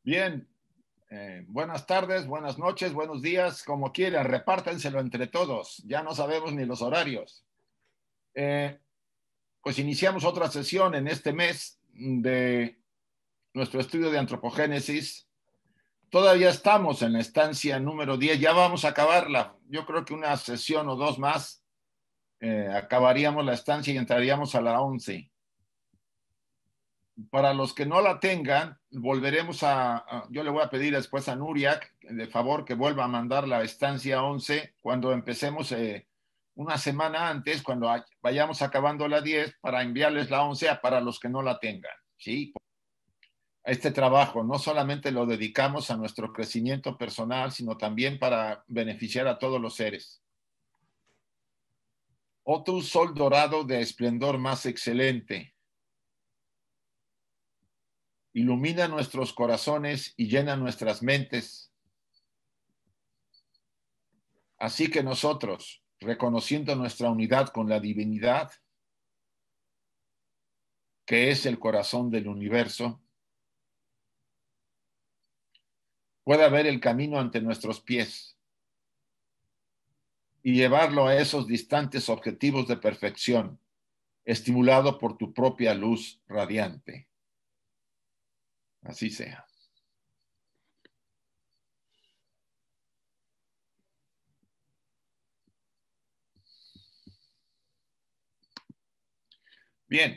Bien, buenas tardes, buenas noches, buenos días, como quieran, repártanselo entre todos. Ya no sabemos ni los horarios. Eh, pues iniciamos otra sesión en este mes de nuestro estudio de antropogénesis. Todavía estamos en la estancia número 10, ya vamos a acabarla. Yo creo que una sesión o dos más acabaríamos la estancia y entraríamos a la 11. Para los que no la tengan, volveremos yo le voy a pedir después a Nuria, de favor, que vuelva a mandar la estancia 11 cuando empecemos una semana antes, cuando vayamos acabando la 10, para enviarles la 11 para los que no la tengan, ¿sí? A este trabajo no solamente lo dedicamos a nuestro crecimiento personal, sino también para beneficiar a todos los seres. Oh tú sol dorado de esplendor más excelente, ilumina nuestros corazones y llena nuestras mentes. Así que nosotros, reconociendo nuestra unidad con la divinidad, que es el corazón del universo, pueda ver el camino ante nuestros pies y llevarlo a esos distantes objetivos de perfección, estimulado por tu propia luz radiante. Así sea. Bien.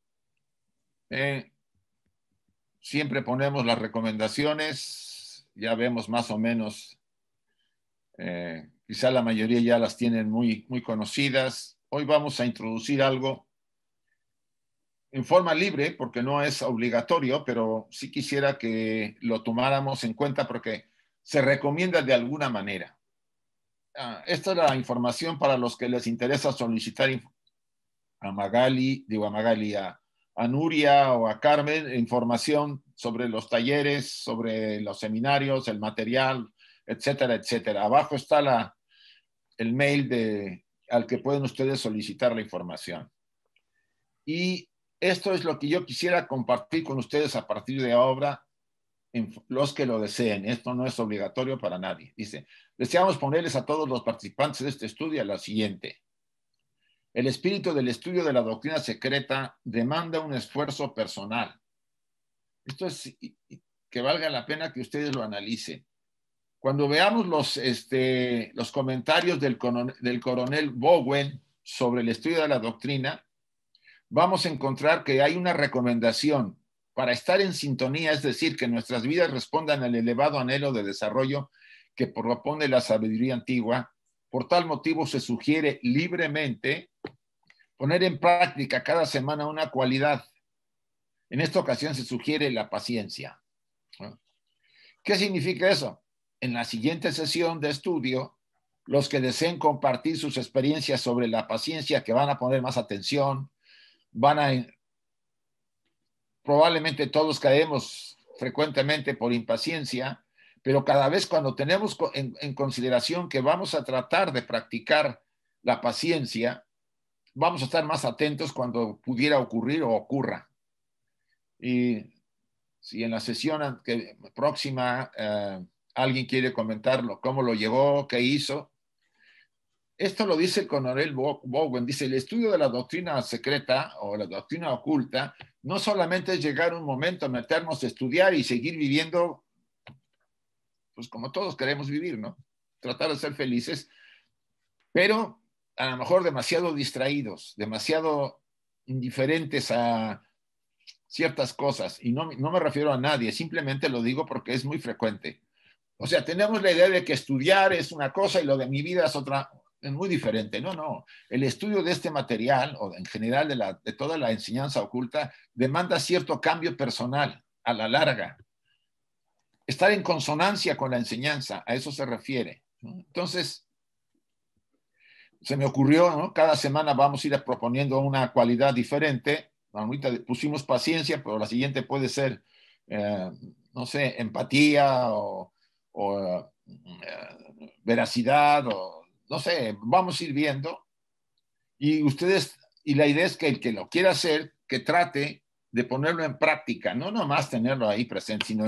Siempre ponemos las recomendaciones, ya vemos más o menos, quizá la mayoría ya las tienen muy, muy conocidas. Hoy vamos a introducir algo en forma libre, porque no es obligatorio, pero sí quisiera que lo tomáramos en cuenta porque se recomienda de alguna manera. Esta es la información para los que les interesa solicitar a Magali, digo a Magali, a Nuria o a Carmen, información sobre los talleres, sobre los seminarios, el material, etcétera, etcétera. Abajo está el mail al que pueden ustedes solicitar la información. Y esto es lo que yo quisiera compartir con ustedes a partir de ahora, en los que lo deseen. Esto no es obligatorio para nadie. Dice, deseamos ponerles a todos los participantes de este estudio la siguiente. El espíritu del estudio de la doctrina secreta demanda un esfuerzo personal. Esto es que valga la pena que ustedes lo analicen. Cuando veamos los comentarios del coronel Bowen sobre el estudio de la doctrina, vamos a encontrar que hay una recomendación para estar en sintonía, es decir, que nuestras vidas respondan al elevado anhelo de desarrollo que propone la sabiduría antigua. Por tal motivo se sugiere libremente poner en práctica cada semana una cualidad. En esta ocasión se sugiere la paciencia. ¿Qué significa eso? En la siguiente sesión de estudio, los que deseen compartir sus experiencias sobre la paciencia, que van a poner más atención, probablemente todos caemos frecuentemente por impaciencia, pero cada vez cuando tenemos en consideración que vamos a tratar de practicar la paciencia, vamos a estar más atentos cuando pudiera ocurrir o ocurra. Y si en la sesión próxima alguien quiere comentarlo, cómo lo llevó, qué hizo. Esto lo dice el coronel Bowen, dice, el estudio de la doctrina secreta o la doctrina oculta no solamente es llegar un momento, meternos a estudiar y seguir viviendo, pues como todos queremos vivir, ¿no? Tratar de ser felices, pero a lo mejor demasiado distraídos, demasiado indiferentes a ciertas cosas. Y no me refiero a nadie, simplemente lo digo porque es muy frecuente. O sea, tenemos la idea de que estudiar es una cosa y lo de mi vida es otra, es muy diferente. No, no. El estudio de este material, o en general de toda la enseñanza oculta, demanda cierto cambio personal a la larga. Estar en consonancia con la enseñanza, a eso se refiere. Entonces, se me ocurrió, ¿no? Cada semana vamos a ir proponiendo una cualidad diferente. Ahorita pusimos paciencia, pero la siguiente puede ser, no sé, empatía o veracidad, o no sé, vamos a ir viendo. Y ustedes, y la idea es que el que lo quiera hacer, que trate de ponerlo en práctica, no nomás tenerlo ahí presente, sino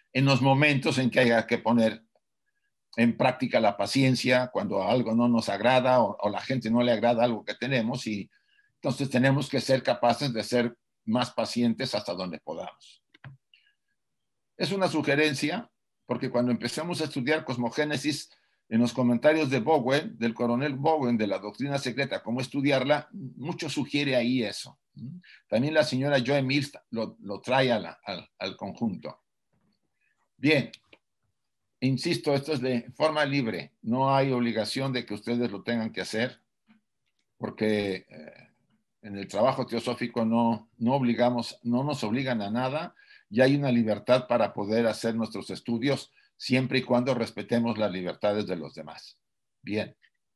en los momentos en que haya que poner en práctica la paciencia, cuando algo no nos agrada o la gente no le agrada algo que tenemos, y entonces tenemos que ser capaces de ser más pacientes hasta donde podamos. Es una sugerencia, porque cuando empezamos a estudiar cosmogénesis, en los comentarios de Bowen, del coronel Bowen, de la doctrina secreta, cómo estudiarla, mucho sugiere ahí eso. También la señora Joy Mills lo trae al conjunto. Bien, insisto, esto es de forma libre, no hay obligación de que ustedes lo tengan que hacer, porque en el trabajo teosófico no nos obligan a nada, y hay una libertad para poder hacer nuestros estudios siempre y cuando respetemos las libertades de los demás. Bien.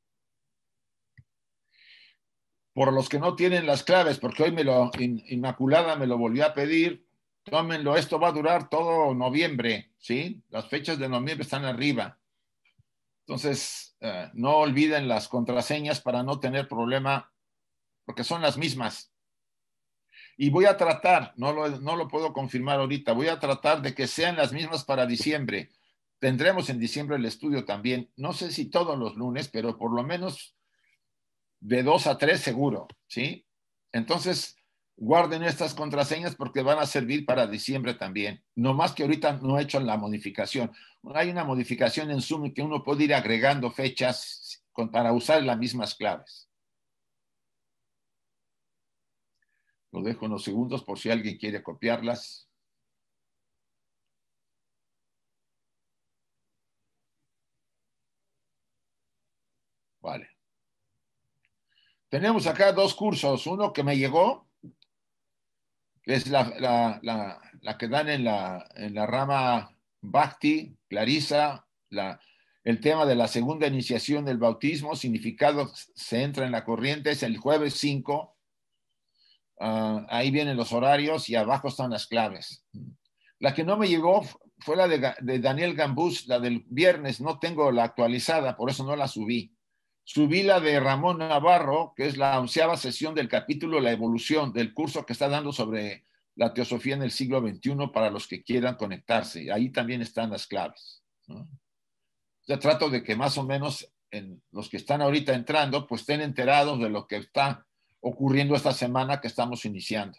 Por los que no tienen las claves, porque hoy Inmaculada me lo volvió a pedir, tómenlo, esto va a durar todo noviembre, ¿sí? Las fechas de noviembre están arriba. Entonces, no olviden las contraseñas para no tener problema, porque son las mismas. Y voy a tratar, no lo puedo confirmar ahorita, voy a tratar de que sean las mismas para diciembre. Tendremos en diciembre el estudio también, no sé si todos los lunes, pero por lo menos de 2 a 3 seguro, ¿sí? Entonces, guarden estas contraseñas porque van a servir para diciembre también. No más que ahorita no he hecho la modificación. Hay una modificación en Zoom que uno puede ir agregando fechas para usar las mismas claves. Lo dejo unos segundos por si alguien quiere copiarlas. Vale. Tenemos acá dos cursos. Uno que me llegó, que es la que dan en la rama Bhakti, Clarisa, el tema de la segunda iniciación del bautismo, significado se entra en la corriente, es el jueves 5. Ahí vienen los horarios y abajo están las claves. La que no me llegó fue la de Daniel Gambús, la del viernes. No tengo la actualizada, por eso no la subí. Subí la de Ramón Navarro, que es la 11ª sesión del capítulo La Evolución, del curso que está dando sobre la teosofía en el siglo XXI para los que quieran conectarse. Ahí también están las claves, ¿no? Ya trato de que más o menos los que están ahorita entrando, pues estén enterados de lo que está ocurriendo esta semana que estamos iniciando.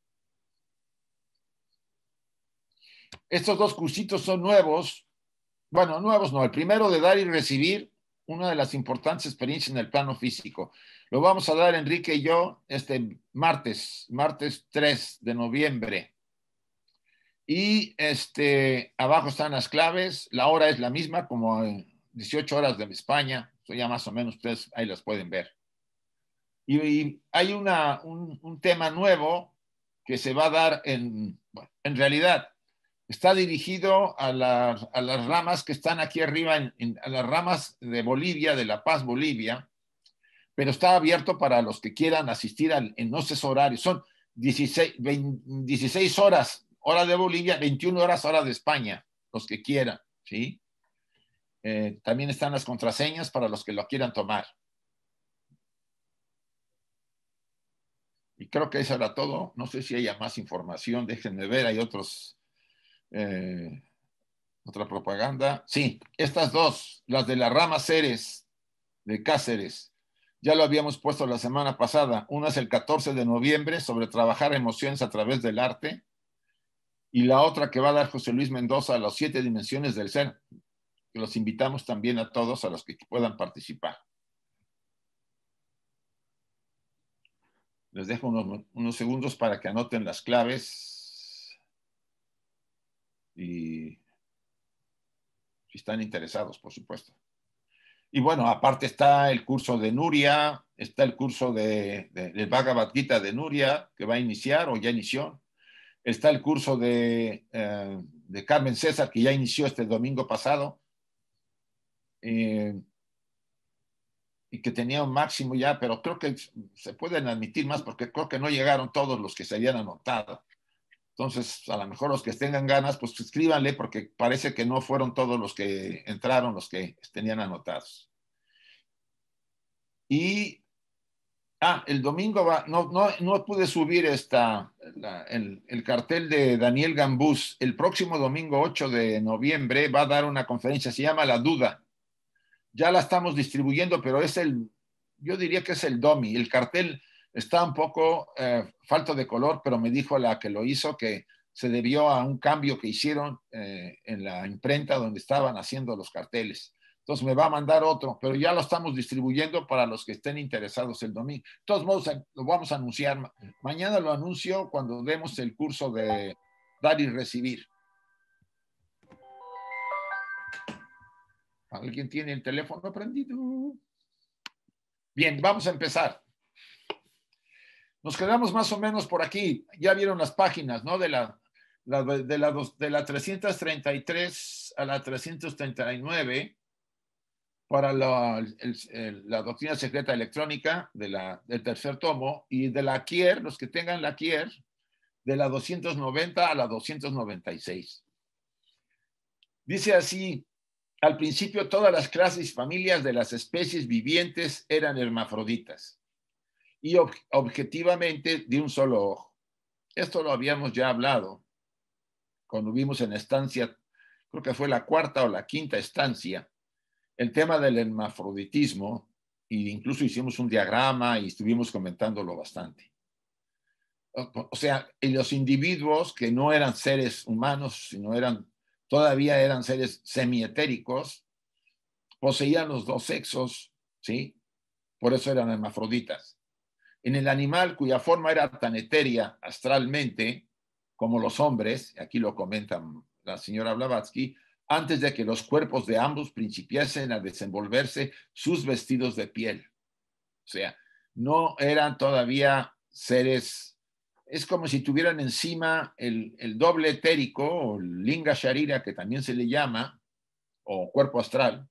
Estos dos cursitos son nuevos. Bueno, nuevos no. El primero de dar y recibir, una de las importantes experiencias en el plano físico. Lo vamos a dar Enrique y yo este martes 3 de noviembre. Y abajo están las claves. La hora es la misma, como 18 horas de España. Eso ya más o menos ustedes ahí las pueden ver. Y hay un tema nuevo que se va a dar en realidad. Está dirigido a las ramas que están aquí arriba, a las ramas de Bolivia, de La Paz, Bolivia, pero está abierto para los que quieran asistir en no sé horarios. Son 16 horas, hora de Bolivia, 21 horas, hora de España, los que quieran, ¿sí? También están las contraseñas para los que lo quieran tomar. Y creo que eso era todo. No sé si haya más información, déjenme ver, hay otra propaganda. Sí, estas dos, las de la rama Ceres de Cáceres, ya lo habíamos puesto la semana pasada. Una es el 14 de noviembre sobre trabajar emociones a través del arte, y la otra que va a dar José Luis Mendoza, las 7 dimensiones del ser, que los invitamos también a todos a los que puedan participar. Les dejo unos segundos para que anoten las claves y si están interesados, por supuesto. Y bueno, aparte está el curso de Nuria, está el curso del Bhagavad Gita de Nuria, que va a iniciar o ya inició. Está el curso de Carmen César, que ya inició este domingo pasado, y que tenía un máximo ya, pero creo que se pueden admitir más porque creo que no llegaron todos los que se habían anotado. Entonces, a lo mejor los que tengan ganas, pues escríbanle porque parece que no fueron todos los que entraron los que tenían anotados. Y El domingo no pude subir el cartel de Daniel Gambús. El próximo domingo 8 de noviembre va a dar una conferencia, se llama La Duda. Ya la estamos distribuyendo, pero yo diría que es el DOMI. El cartel está un poco falto de color, pero me dijo la que lo hizo que se debió a un cambio que hicieron en la imprenta donde estaban haciendo los carteles. Entonces me va a mandar otro, pero ya lo estamos distribuyendo para los que estén interesados el domingo. De todos modos, lo vamos a anunciar. Mañana lo anuncio cuando demos el curso de dar y recibir. ¿Alguien tiene el teléfono prendido? Bien, vamos a empezar. Nos quedamos más o menos por aquí. Ya vieron las páginas, ¿no? De la 333 a la 339 para la doctrina secreta electrónica del tercer tomo, y de la Kier, los que tengan la Kier, de la 290 a la 296. Dice así: al principio todas las clases y familias de las especies vivientes eran hermafroditas y objetivamente de un solo ojo. Esto lo habíamos ya hablado cuando vimos en estancia, creo que fue la cuarta o la quinta estancia, el tema del hermafroditismo, e incluso hicimos un diagrama y estuvimos comentándolo bastante. O sea, los individuos que no eran seres humanos, sino todavía eran seres semietéricos, poseían los dos sexos, ¿sí? Por eso eran hermafroditas. En el animal cuya forma era tan etérea astralmente como los hombres, aquí lo comenta la señora Blavatsky, antes de que los cuerpos de ambos principiasen a desenvolverse sus vestidos de piel. O sea, no eran todavía seres, es como si tuvieran encima el doble etérico, o el linga sharira, que también se le llama, o cuerpo astral,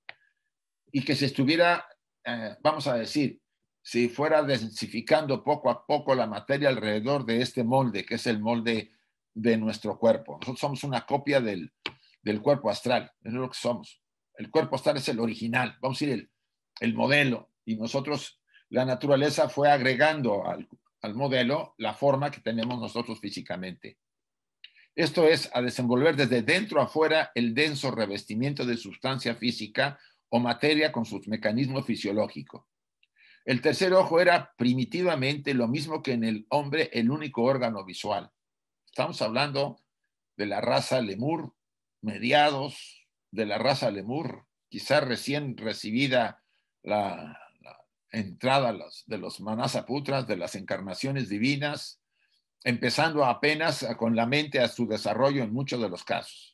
y que se estuviera, vamos a decir, si fuera densificando poco a poco la materia alrededor de este molde, que es el molde de nuestro cuerpo. Nosotros somos una copia del cuerpo astral, es lo que somos. El cuerpo astral es el original, vamos a decir, el modelo, y nosotros, la naturaleza fue agregando al modelo la forma que tenemos nosotros físicamente. Esto es, a desenvolver desde dentro a fuera el denso revestimiento de sustancia física o materia con sus mecanismos fisiológicos. El tercer ojo era primitivamente lo mismo que en el hombre el único órgano visual. Estamos hablando de la raza lemur, mediados de la raza lemur, quizás recién recibida la entrada de los manasaputras, de las encarnaciones divinas, empezando apenas con la mente a su desarrollo en muchos de los casos.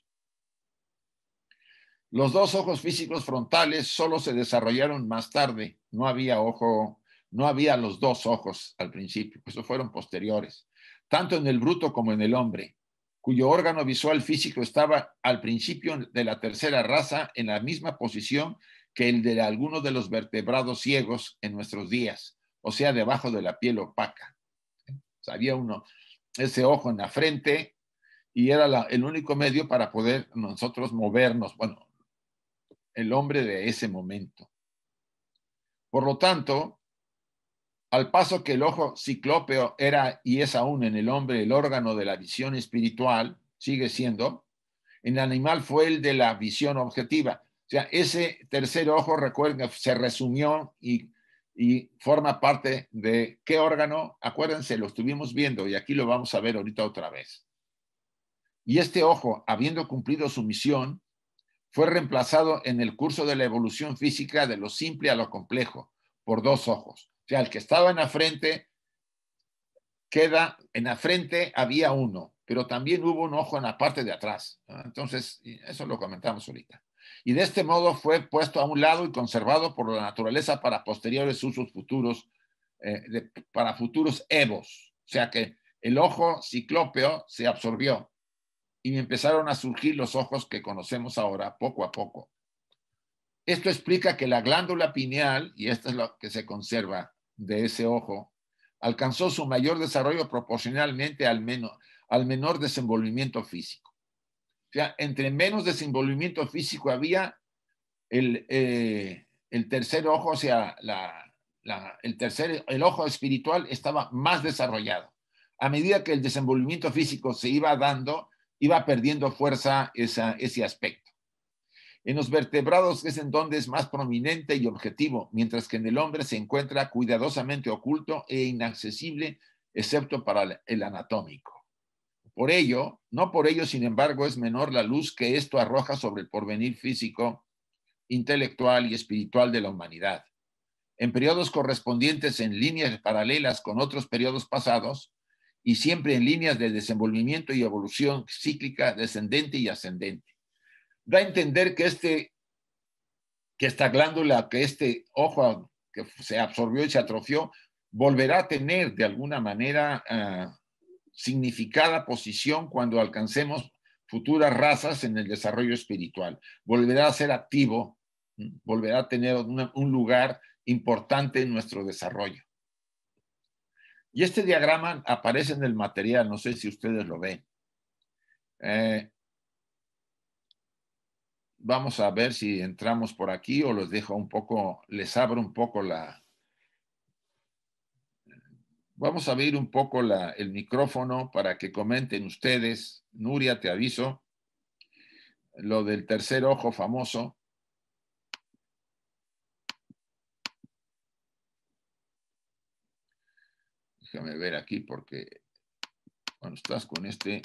Los dos ojos físicos frontales solo se desarrollaron más tarde. No había los dos ojos al principio, pues fueron posteriores, tanto en el bruto como en el hombre, cuyo órgano visual físico estaba al principio de la tercera raza en la misma posición que el de algunos de los vertebrados ciegos en nuestros días, o sea, debajo de la piel opaca. O sea, había ese ojo en la frente, y era el único medio para poder nosotros movernos, bueno, el hombre de ese momento. Por lo tanto, al paso que el ojo ciclópeo era y es aún en el hombre el órgano de la visión espiritual, sigue siendo, en el animal fue el de la visión objetiva. O sea, ese tercer ojo, recuerden, se resumió y forma parte de ¿qué órgano? Acuérdense, lo estuvimos viendo y aquí lo vamos a ver ahorita otra vez. Y este ojo, habiendo cumplido su misión, fue reemplazado en el curso de la evolución física de lo simple a lo complejo por dos ojos. O sea, el que estaba en la frente en la frente había uno, pero también hubo un ojo en la parte de atrás. Entonces, eso lo comentamos ahorita. Y de este modo fue puesto a un lado y conservado por la naturaleza para posteriores usos futuros, para futuros evos. O sea que el ojo ciclópeo se absorbió y empezaron a surgir los ojos que conocemos ahora poco a poco. Esto explica que la glándula pineal, y esto es lo que se conserva de ese ojo, alcanzó su mayor desarrollo proporcionalmente al menor desenvolvimiento físico. O sea, entre menos desenvolvimiento físico había el tercer ojo, o sea, el ojo espiritual estaba más desarrollado. A medida que el desenvolvimiento físico se iba dando, iba perdiendo fuerza ese aspecto. En los vertebrados es en donde es más prominente y objetivo, mientras que en el hombre se encuentra cuidadosamente oculto e inaccesible, excepto para el anatómico. Por ello, no por ello, sin embargo, es menor la luz que esto arroja sobre el porvenir físico, intelectual y espiritual de la humanidad. En periodos correspondientes en líneas paralelas con otros periodos pasados y siempre en líneas de desenvolvimiento y evolución cíclica descendente y ascendente. Da a entender que esta glándula, que este ojo que se absorbió y se atrofió, volverá a tener de alguna manera significada posición cuando alcancemos futuras razas en el desarrollo espiritual. Volverá a ser activo, volverá a tener un lugar importante en nuestro desarrollo. Y este diagrama aparece en el material, no sé si ustedes lo ven. Vamos a ver si entramos por aquí o los dejo un poco, les abro un poco Vamos a abrir un poco el micrófono para que comenten ustedes. Nuria, te aviso. Lo del tercer ojo famoso. Déjame ver aquí porque cuando estás con este...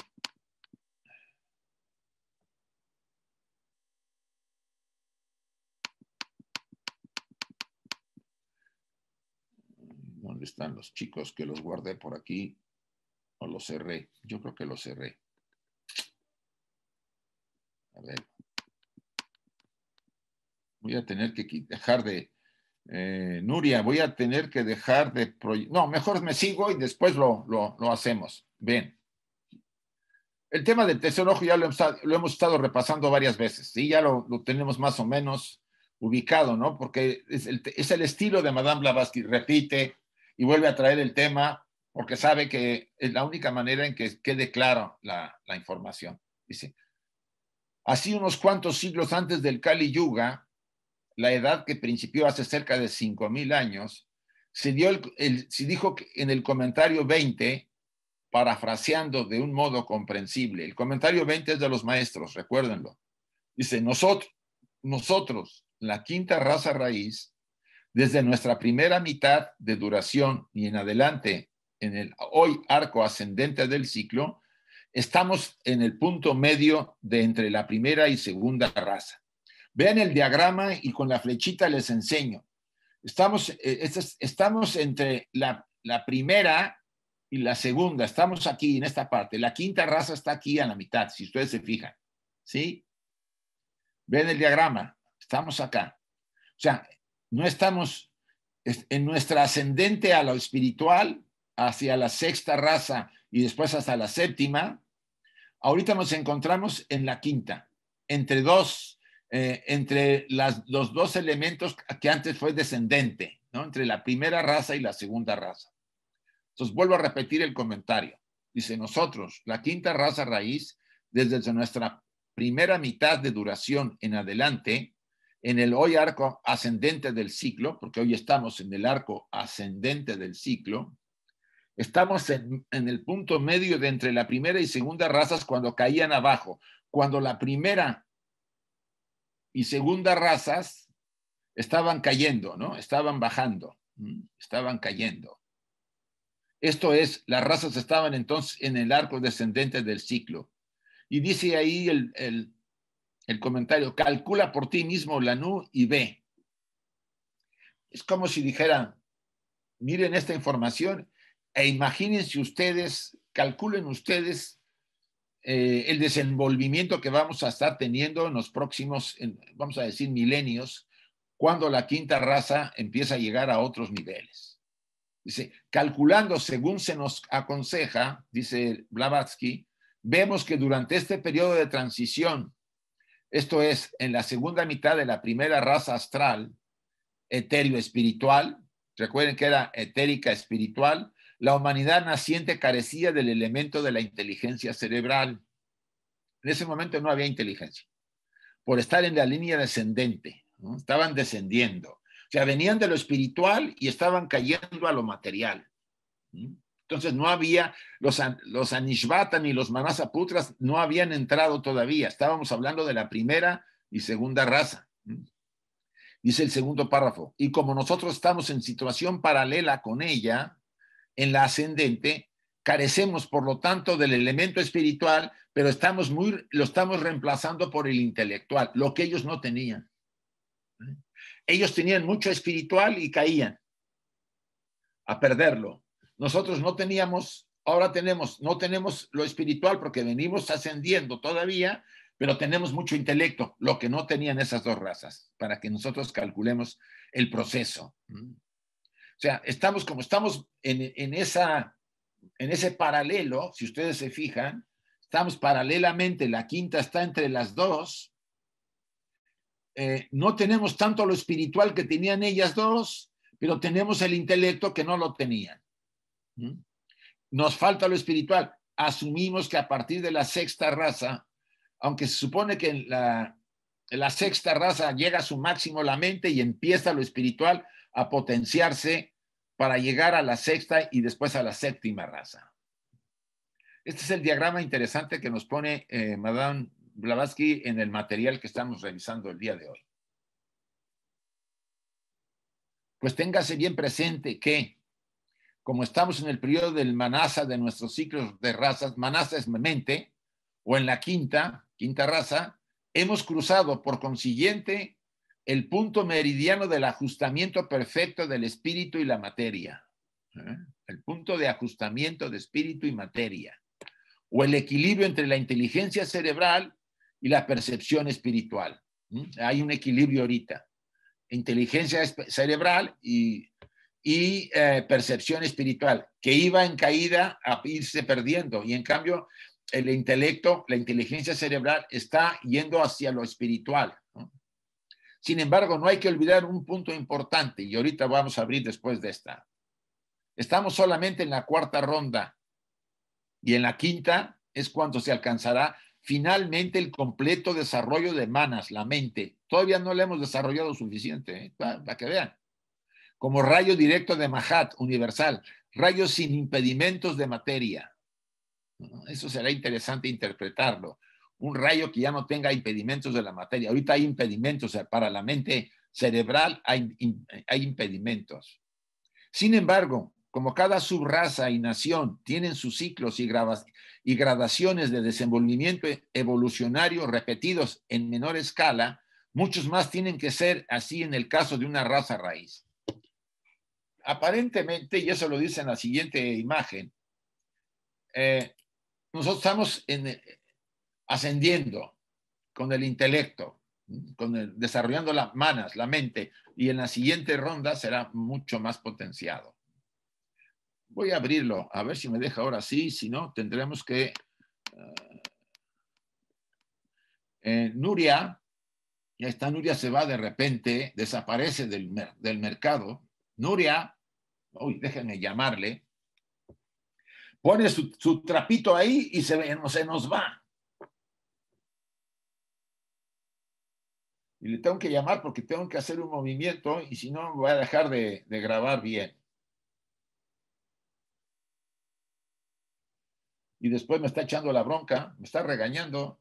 ¿Dónde están los chicos que los guardé por aquí? ¿O los cerré? Yo creo que los cerré. A ver. Voy a tener que dejar de... Nuria, voy a tener que dejar de... No, mejor me sigo y después lo hacemos. Bien. El tema del tercer ojo ya lo hemos estado repasando varias veces, ¿sí? Ya lo tenemos más o menos ubicado, ¿no? Porque es el estilo de Madame Blavatsky, repite y vuelve a traer el tema porque sabe que es la única manera en que quede claro la información. Dice, así unos cuantos siglos antes del Kali Yuga, la edad que principió hace cerca de 5,000 años, se dijo en el comentario 20, parafraseando de un modo comprensible. El comentario 20 es de los maestros, recuérdenlo. Dice, nosotros, la quinta raza raíz, desde nuestra primera mitad de duración y en adelante, en el hoy arco ascendente del ciclo, estamos en el punto medio de entre la primera y segunda raza. Vean el diagrama y con la flechita les enseño. Estamos entre la primera y la segunda. Estamos aquí en esta parte. La quinta raza está aquí a la mitad, si ustedes se fijan. ¿Sí? Ven el diagrama. Estamos acá. O sea, no estamos en nuestra ascendente a lo espiritual, hacia la sexta raza y después hasta la séptima. Ahorita nos encontramos en la quinta, entre los dos elementos que antes fue descendente, ¿no? Entre la primera raza y la segunda raza. Entonces, vuelvo a repetir el comentario. Dice, nosotros, la quinta raza raíz, desde nuestra primera mitad de duración en adelante, en el hoy arco ascendente del ciclo, porque hoy estamos en el arco ascendente del ciclo, estamos en el punto medio de entre la primera y segunda razas cuando caían abajo, cuando la primera y segunda razas estaban cayendo, ¿no? Estaban bajando, estaban cayendo. Esto es, las razas estaban entonces en el arco descendente del ciclo. Y dice ahí el comentario, calcula por ti mismo la NU y ve. Es como si dijeran, miren esta información e imagínense ustedes, calculen ustedes el desenvolvimiento que vamos a estar teniendo en los próximos, vamos a decir, milenios, cuando la quinta raza empieza a llegar a otros niveles. Dice, calculando según se nos aconseja, dice Blavatsky, vemos que durante este periodo de transición, esto es, en la segunda mitad de la primera raza astral, etéreo espiritual, recuerden que era etérica espiritual, la humanidad naciente carecía del elemento de la inteligencia cerebral. En ese momento no había inteligencia, por estar en la línea descendente, ¿no? Estaban descendiendo. sea, venían de lo espiritual y estaban cayendo a lo material. Entonces no había, los Anishvata ni los Manasaputras no habían entrado todavía. Estábamos hablando de la primera y segunda raza. Dice el segundo párrafo. Y como nosotros estamos en situación paralela con ella, en la ascendente, carecemos, por lo tanto, del elemento espiritual, pero lo estamos reemplazando por el intelectual, lo que ellos no tenían. Ellos tenían mucho espiritual y caían a perderlo. Nosotros no teníamos, ahora no tenemos lo espiritual porque venimos ascendiendo todavía, pero tenemos mucho intelecto, lo que no tenían esas dos razas, para que nosotros calculemos el proceso. O sea, estamos en ese paralelo, si ustedes se fijan, estamos paralelamente, la quinta está entre las dos. No tenemos tanto lo espiritual que tenían ellas dos, pero tenemos el intelecto que no lo tenían. Nos falta lo espiritual. Asumimos que a partir de la sexta raza, aunque se supone que en la sexta raza llega a su máximo la mente y empieza lo espiritual a potenciarse para llegar a la sexta y después a la séptima raza. Este es el diagrama interesante que nos pone Madame Blavatsky en el material que estamos revisando el día de hoy. Pues téngase bien presente que, como estamos en el periodo del manasa de nuestros ciclos de razas, manasa es mente, o en la quinta raza, hemos cruzado, por consiguiente, el punto meridiano del ajustamiento perfecto del espíritu y la materia. El punto de ajustamiento de espíritu y materia. O el equilibrio entre la inteligencia cerebral y la percepción espiritual. Hay un equilibrio ahorita. Inteligencia cerebral y percepción espiritual, que iba en caída a irse perdiendo. Y en cambio, el intelecto, la inteligencia cerebral está yendo hacia lo espiritual. Sin embargo, no hay que olvidar un punto importante, y ahorita vamos a abrir después de esta. Estamos solamente en la cuarta ronda, y en la quinta es cuando se alcanzará finalmente el completo desarrollo de manas, la mente. Todavía no le hemos desarrollado suficiente, para que vean. Como rayo directo de Mahat, universal, rayo sin impedimentos de materia. Eso será interesante interpretarlo. Un rayo que ya no tenga impedimentos de la materia. Ahorita hay impedimentos, o sea, para la mente cerebral hay impedimentos. Sin embargo, como cada subraza y nación tienen sus ciclos y gradaciones de desenvolvimiento evolucionario repetidos en menor escala, muchos más tienen que ser así en el caso de una raza raíz. Aparentemente, y eso lo dice en la siguiente imagen, nosotros estamos ascendiendo con el intelecto, desarrollando las manas, la mente, y en la siguiente ronda será mucho más potenciado. Voy a abrirlo, a ver si me deja ahora sí, si no, tendremos que... Nuria, ya está, Nuria se va de repente, desaparece del mercado. Nuria, uy, déjenme llamarle, pone su trapito ahí y se nos va. Y le tengo que llamar porque tengo que hacer un movimiento y si no voy a dejar de grabar bien. Y después me está echando la bronca, me está regañando.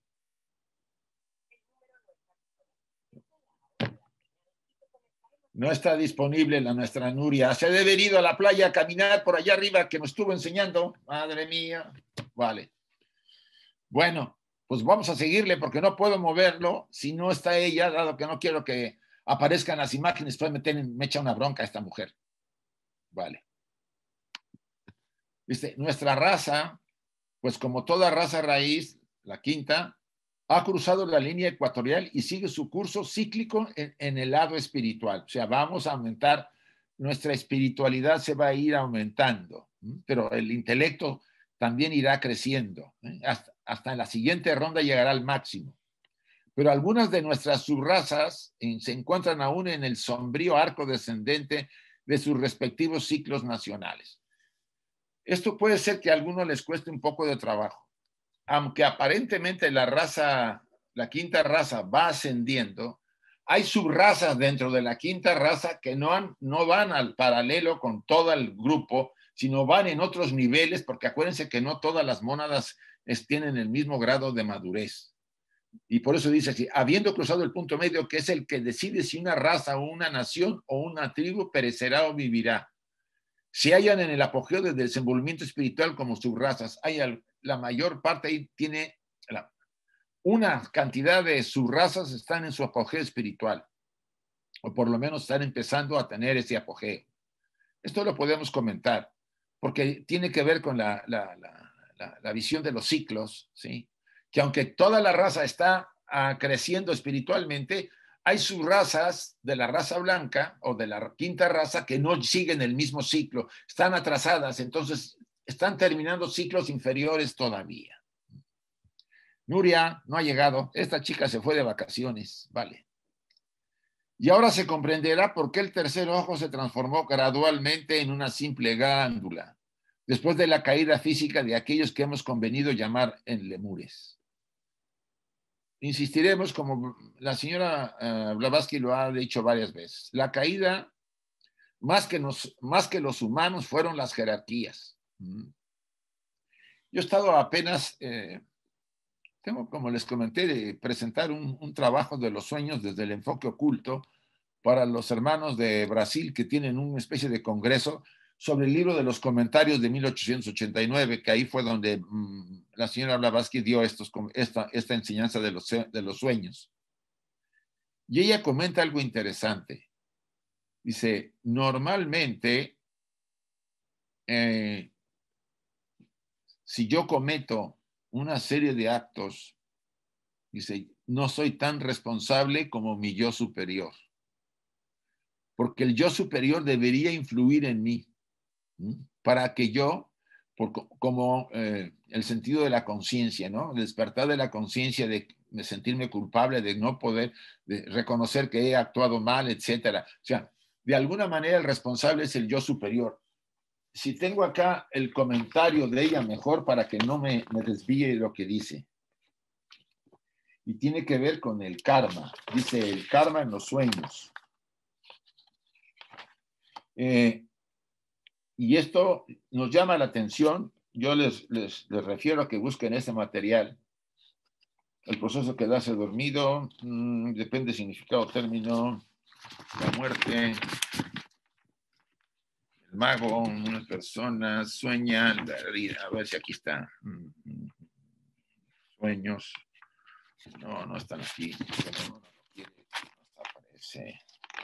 No está disponible nuestra Nuria. Se debe haber ido a la playa a caminar por allá arriba que nos estuvo enseñando. Madre mía. Vale. Bueno, pues vamos a seguirle porque no puedo moverlo si no está ella, dado que no quiero que aparezcan las imágenes. Después me echa una bronca esta mujer. Vale. ¿Viste? Nuestra raza, pues como toda raza raíz, la quinta, ha cruzado la línea ecuatorial y sigue su curso cíclico en el lado espiritual. O sea, vamos a aumentar, nuestra espiritualidad se va a ir aumentando, pero el intelecto también irá creciendo. Hasta en la siguiente ronda llegará al máximo. Pero algunas de nuestras subrazas se encuentran aún en el sombrío arco descendente de sus respectivos ciclos nacionales. Esto puede ser que a algunos les cueste un poco de trabajo. Aunque aparentemente la quinta raza va ascendiendo, hay subrazas dentro de la quinta raza que no van al paralelo con todo el grupo, sino van en otros niveles, porque acuérdense que no todas las mónadas tienen el mismo grado de madurez. Y por eso dice así, habiendo cruzado el punto medio, que es el que decide si una raza o una nación o una tribu perecerá o vivirá. Se hallan en el apogeo del desenvolvimiento espiritual como subrazas. La mayor parte ahí tiene una cantidad de subrazas están en su apogeo espiritual, o por lo menos están empezando a tener ese apogeo. Esto lo podemos comentar, porque tiene que ver con la visión de los ciclos, ¿sí? Que aunque toda la raza está creciendo espiritualmente, hay subrazas de la raza blanca o de la quinta raza que no siguen el mismo ciclo, están atrasadas, entonces están terminando ciclos inferiores todavía. Nuria no ha llegado, esta chica se fue de vacaciones, vale. Y ahora se comprenderá por qué el tercer ojo se transformó gradualmente en una simple glándula, después de la caída física de aquellos que hemos convenido llamar en lemures. Insistiremos, como la señora Blavatsky lo ha dicho varias veces, la caída, más que los humanos, fueron las jerarquías. Yo he estado apenas, tengo, como les comenté, de presentar un trabajo de los sueños desde el enfoque oculto para los hermanos de Brasil que tienen una especie de congreso sobre el libro de los comentarios de 1889, que ahí fue donde la señora Blavatsky dio esta enseñanza de los sueños. Y ella comenta algo interesante. Dice, normalmente, si yo cometo una serie de actos, dice, no soy tan responsable como mi yo superior, porque el yo superior debería influir en mí, para que yo, como el sentido de la conciencia, ¿no? El despertar de la conciencia de sentirme culpable, de no poder, de reconocer que he actuado mal, etcétera. O sea, de alguna manera el responsable es el yo superior. Si tengo acá el comentario de ella mejor para que no me desvíe de lo que dice. Y tiene que ver con el karma. Dice el karma en los sueños. Y esto nos llama la atención. Yo les refiero a que busquen ese material. El proceso quedarse dormido, depende significado, término, la muerte, el mago, una persona sueña, a ver si aquí está. Sueños. No están aquí. No aparece.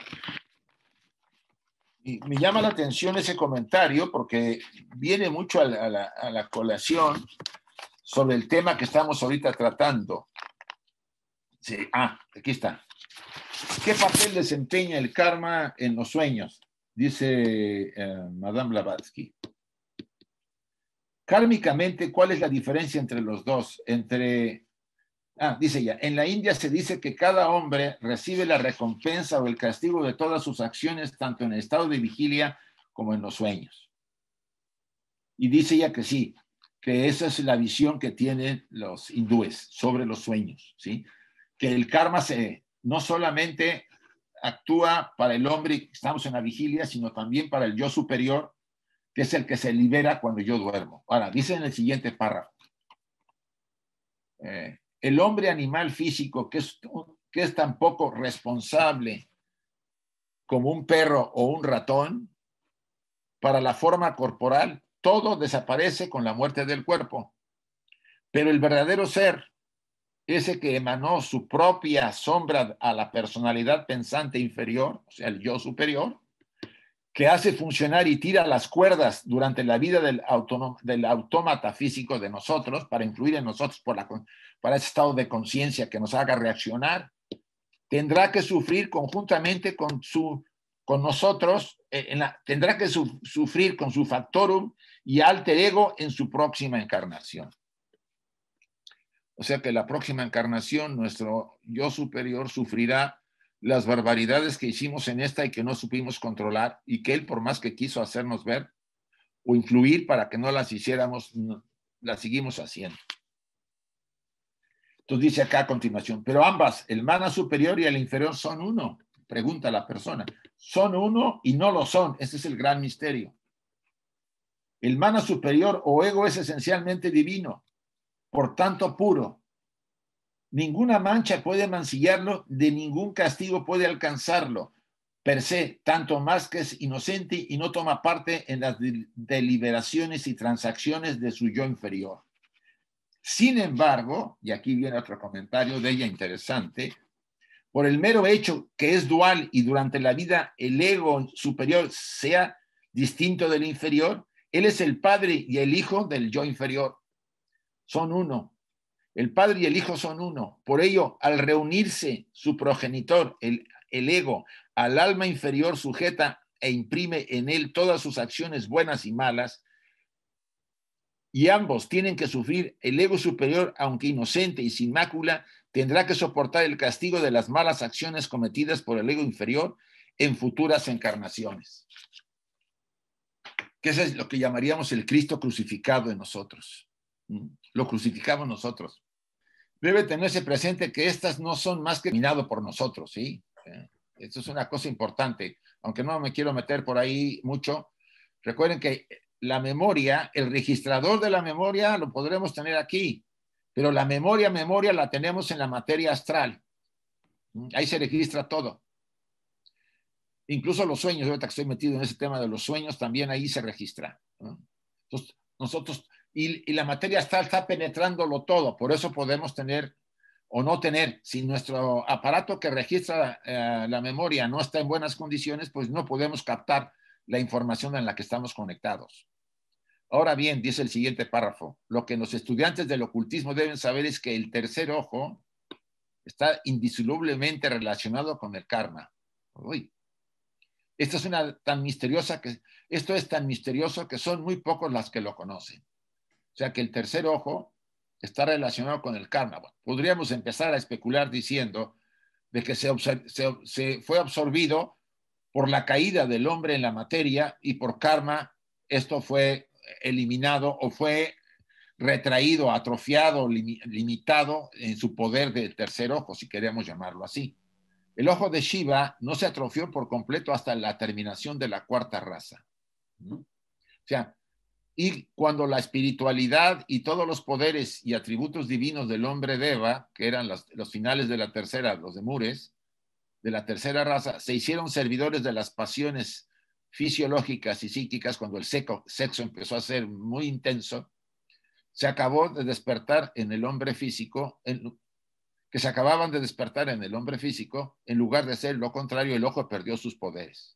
Y me llama la atención ese comentario porque viene mucho a la colación sobre el tema que estamos ahorita tratando. Sí, aquí está. ¿Qué papel desempeña el karma en los sueños? Dice Madame Blavatsky. Kármicamente, ¿cuál es la diferencia entre los dos? Dice ella, en la India se dice que cada hombre recibe la recompensa o el castigo de todas sus acciones, tanto en el estado de vigilia como en los sueños. Y dice ella que sí, que esa es la visión que tienen los hindúes sobre los sueños, ¿sí? Que el karma no solamente actúa para el hombre y estamos en la vigilia, sino también para el yo superior, que es el que se libera cuando yo duermo. Ahora, dice en el siguiente párrafo, el hombre animal físico, que es tan poco responsable como un perro o un ratón, para la forma corporal, todo desaparece con la muerte del cuerpo. Pero el verdadero ser, ese que emanó su propia sombra a la personalidad pensante inferior, o sea, el yo superior, que hace funcionar y tira las cuerdas durante la vida del autómata físico de nosotros, para influir en nosotros para ese estado de conciencia que nos haga reaccionar, tendrá que sufrir conjuntamente con nosotros, tendrá que sufrir con su factorum y alter ego en su próxima encarnación. O sea que la próxima encarnación, nuestro yo superior sufrirá las barbaridades que hicimos en esta y que no supimos controlar, y que él, por más que quiso hacernos ver o influir para que no las hiciéramos, las seguimos haciendo. Entonces dice acá a continuación, pero ambas, el mana superior y el inferior, son uno. Pregunta la persona. Son uno y no lo son. Ese es el gran misterio. El mana superior o ego es esencialmente divino, por tanto puro. Ninguna mancha puede mancillarlo, de ningún castigo puede alcanzarlo. Per se, tanto más que es inocente y no toma parte en las deliberaciones y transacciones de su yo inferior. Sin embargo, y aquí viene otro comentario de ella interesante, por el mero hecho que es dual y durante la vida el ego superior sea distinto del inferior, él es el padre y el hijo del yo inferior. Son uno. El padre y el hijo son uno. Por ello, al reunirse su progenitor, el ego, al alma inferior sujeta e imprime en él todas sus acciones buenas y malas, y ambos tienen que sufrir, el ego superior, aunque inocente y sin mácula, tendrá que soportar el castigo de las malas acciones cometidas por el ego inferior en futuras encarnaciones. Que eso es lo que llamaríamos el Cristo crucificado en nosotros. Lo crucificamos nosotros. Debe tenerse presente que estas no son más que dominado por nosotros, ¿sí? Esto es una cosa importante, aunque no me quiero meter por ahí mucho. Recuerden que la memoria, el registrador de la memoria lo podremos tener aquí, pero la memoria la tenemos en la materia astral. Ahí se registra todo. Incluso los sueños, ahorita que estoy metido en ese tema de los sueños, también ahí se registra, ¿no? Entonces, nosotros, y la materia astral está penetrándolo todo, por eso podemos tener o no tener, si nuestro aparato que registra la memoria no está en buenas condiciones, pues no podemos captar la información en la que estamos conectados. Ahora bien, dice el siguiente párrafo, lo que los estudiantes del ocultismo deben saber es que el tercer ojo está indisolublemente relacionado con el karma. Uy. Esto es tan misteriosa que esto es tan misterioso que son muy pocos las que lo conocen. O sea que el tercer ojo está relacionado con el karma. Bueno, podríamos empezar a especular diciendo de que se fue absorbido por la caída del hombre en la materia y por karma esto fue eliminado o fue retraído, atrofiado, limitado en su poder del tercer ojo, si queremos llamarlo así. El ojo de Shiva no se atrofió por completo hasta la terminación de la cuarta raza. ¿No? O sea, y cuando la espiritualidad y todos los poderes y atributos divinos del hombre Deva, que eran los finales de la tercera, los demures, de la tercera raza, se hicieron servidores de las pasiones fisiológicas y psíquicas cuando el sexo empezó a ser muy intenso, se acabó de despertar en el hombre físico, que se acababan de despertar en el hombre físico, en lugar de ser lo contrario, el ojo perdió sus poderes.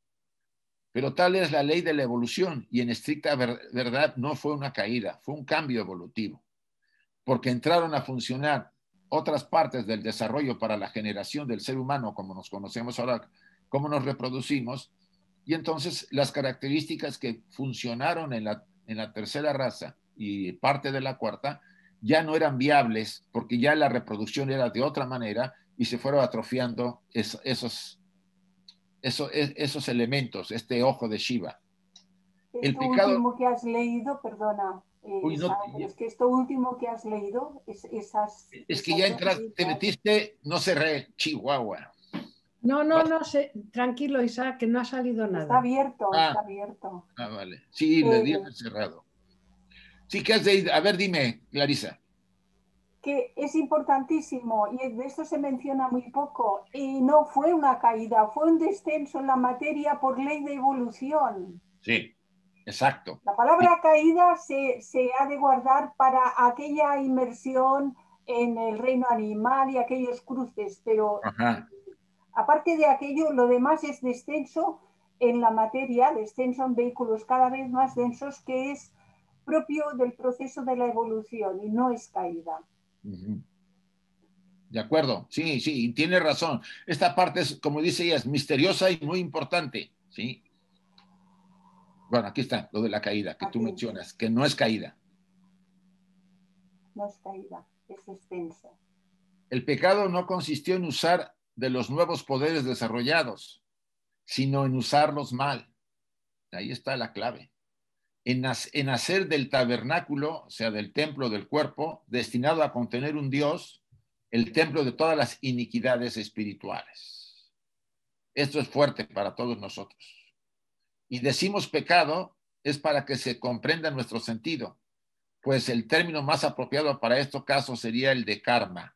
Pero tal es la ley de la evolución y en estricta verdad no fue una caída, fue un cambio evolutivo, porque entraron a funcionar otras partes del desarrollo para la generación del ser humano, como nos conocemos ahora, cómo nos reproducimos, y entonces las características que funcionaron en la tercera raza y parte de la cuarta ya no eran viables porque ya la reproducción era de otra manera y se fueron atrofiando esos elementos, este ojo de Shiva. El Esto pecado... último que has leído, perdona, Uy, no, pero es que esto último que has leído, es que ya entraste, te metiste, no cerré, Chihuahua. No, no, no, tranquilo, Isaac, que no ha salido nada. Está abierto, está abierto. Vale. Sí, le di cerrado. Sí, ¿qué has de ir? A ver, dime, Clarisa. Que es importantísimo y de esto se menciona muy poco. Y no fue una caída, fue un descenso en la materia por ley de evolución. Sí, exacto. La palabra caída se ha de guardar para aquella inmersión en el reino animal y aquellos cruces, pero aparte de aquello, lo demás es descenso en la materia, descenso en vehículos cada vez más densos, que es propio del proceso de la evolución y no es caída. De acuerdo, sí, sí, tiene razón. Esta parte es, como dice ella, es misteriosa y muy importante, ¿sí? Bueno, aquí está lo de la caída que tú mencionas, que no es caída. No es caída, es descenso. El pecado no consistió en usar de los nuevos poderes desarrollados, sino en usarlos mal. Ahí está la clave. En hacer del tabernáculo, o sea, del templo del cuerpo, destinado a contener un Dios, el templo de todas las iniquidades espirituales. Esto es fuerte para todos nosotros. Y decimos pecado es para que se comprenda nuestro sentido, pues el término más apropiado para estos casos sería el de karma.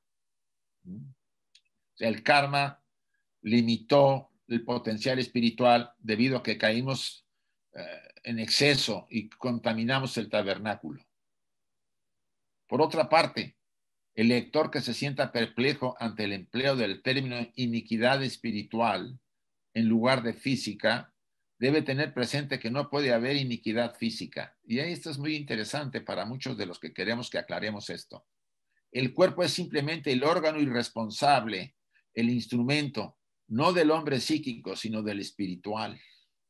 O sea, el karma limitó el potencial espiritual debido a que caímos en exceso y contaminamos el tabernáculo. Por otra parte, el lector que se sienta perplejo ante el empleo del término iniquidad espiritual en lugar de física, debe tener presente que no puede haber iniquidad física. Y esto es muy interesante para muchos de los que queremos que aclaremos esto. El cuerpo es simplemente el órgano irresponsable, el instrumento, no del hombre psíquico, sino del espiritual.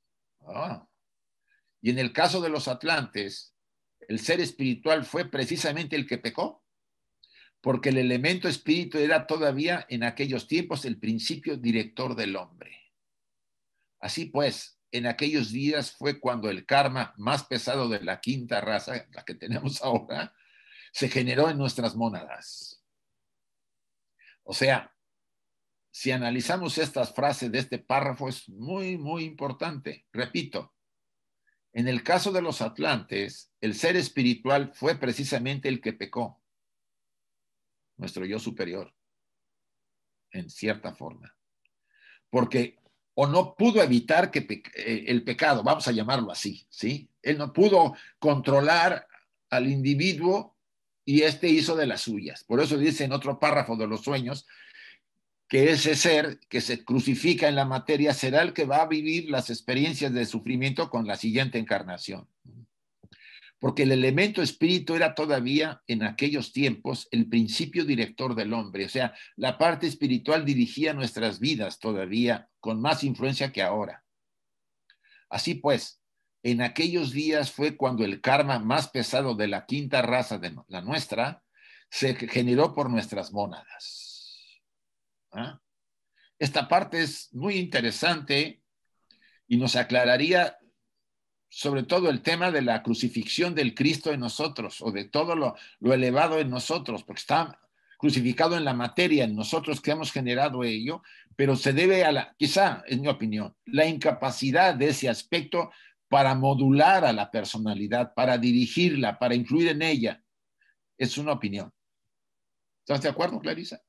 Y en el caso de los atlantes, el ser espiritual fue precisamente el que pecó, porque el elemento espíritu era todavía en aquellos tiempos el principio director del hombre. Así pues, en aquellos días fue cuando el karma más pesado de la quinta raza, la que tenemos ahora, se generó en nuestras mónadas. O sea, si analizamos estas frases de este párrafo, es muy, muy importante. Repito, en el caso de los atlantes, el ser espiritual fue precisamente el que pecó, nuestro yo superior, en cierta forma. Porque o no pudo evitar que el pecado, vamos a llamarlo así, ¿sí? Él no pudo controlar al individuo y este hizo de las suyas. Por eso dice en otro párrafo de los sueños que ese ser que se crucifica en la materia será el que va a vivir las experiencias de sufrimiento con la siguiente encarnación. Porque el elemento espíritu era todavía en aquellos tiempos el principio director del hombre, o sea, la parte espiritual dirigía nuestras vidas todavía con más influencia que ahora. Así pues, en aquellos días fue cuando el karma más pesado de la quinta raza de la nuestra se generó por nuestras mónadas. ¿Ah? Esta parte es muy interesante y nos aclararía sobre todo el tema de la crucifixión del Cristo en nosotros, o de todo lo elevado en nosotros, porque está crucificado en la materia, en nosotros que hemos generado ello, pero se debe a quizá, en mi opinión, la incapacidad de ese aspecto para modular a la personalidad, para dirigirla, para influir en ella. Es una opinión. ¿Estás de acuerdo, Clarisa?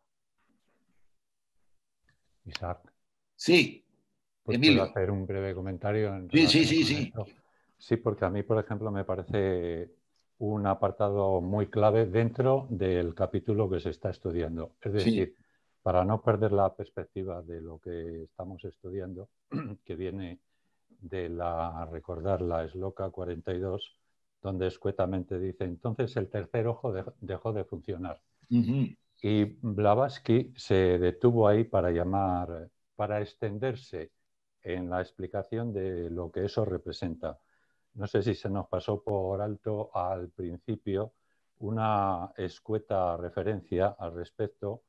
Isaac. Sí. ¿Puedo hacer un breve comentario en relación con esto? Sí, porque a mí, por ejemplo, me parece un apartado muy clave dentro del capítulo que se está estudiando. Es decir, para no perder la perspectiva de lo que estamos estudiando, que viene de recordar la Sloka 42, donde escuetamente dice, entonces el tercer ojo dejó de funcionar. Y Blavatsky se detuvo ahí para extenderse en la explicación de lo que eso representa. No sé si se nos pasó por alto al principio una escueta referencia al respecto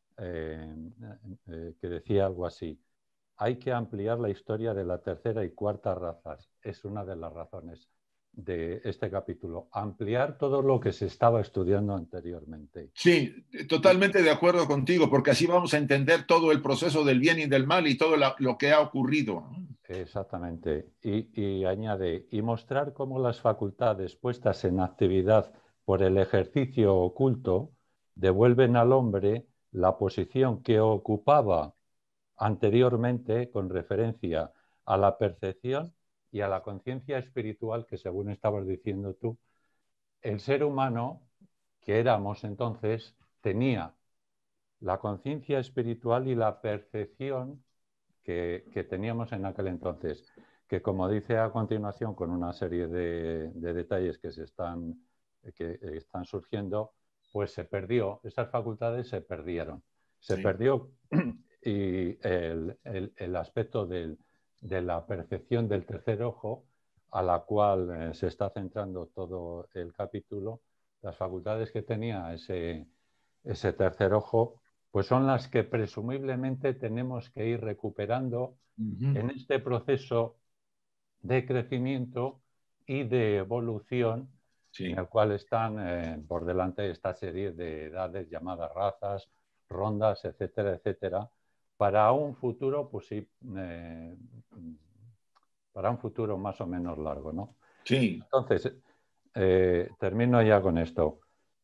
que decía algo así. Hay que ampliar la historia de la tercera y cuarta razas. Es una de las razones de este capítulo. Ampliar todo lo que se estaba estudiando anteriormente. Sí, totalmente de acuerdo contigo, porque así vamos a entender todo el proceso del bien y del mal y todo lo que ha ocurrido. Exactamente. Y añade, y mostrar cómo las facultades puestas en actividad por el ejercicio oculto devuelven al hombre la posición que ocupaba anteriormente con referencia a la percepción y a la conciencia espiritual que, según estabas diciendo tú, el ser humano que éramos entonces tenía la conciencia espiritual y la percepción que teníamos en aquel entonces, que como dice a continuación con una serie de detalles que están surgiendo, pues se perdió, esas facultades se perdieron. Se perdió y el aspecto de la percepción del tercer ojo, a la cual se está centrando todo el capítulo, las facultades que tenía ese tercer ojo, pues son las que presumiblemente tenemos que ir recuperando en este proceso de crecimiento y de evolución en el cual están por delante esta serie de edades llamadas razas rondas, etcétera, etcétera, para un futuro, pues sí, para un futuro más o menos largo, ¿no? Sí. Entonces, termino ya con esto.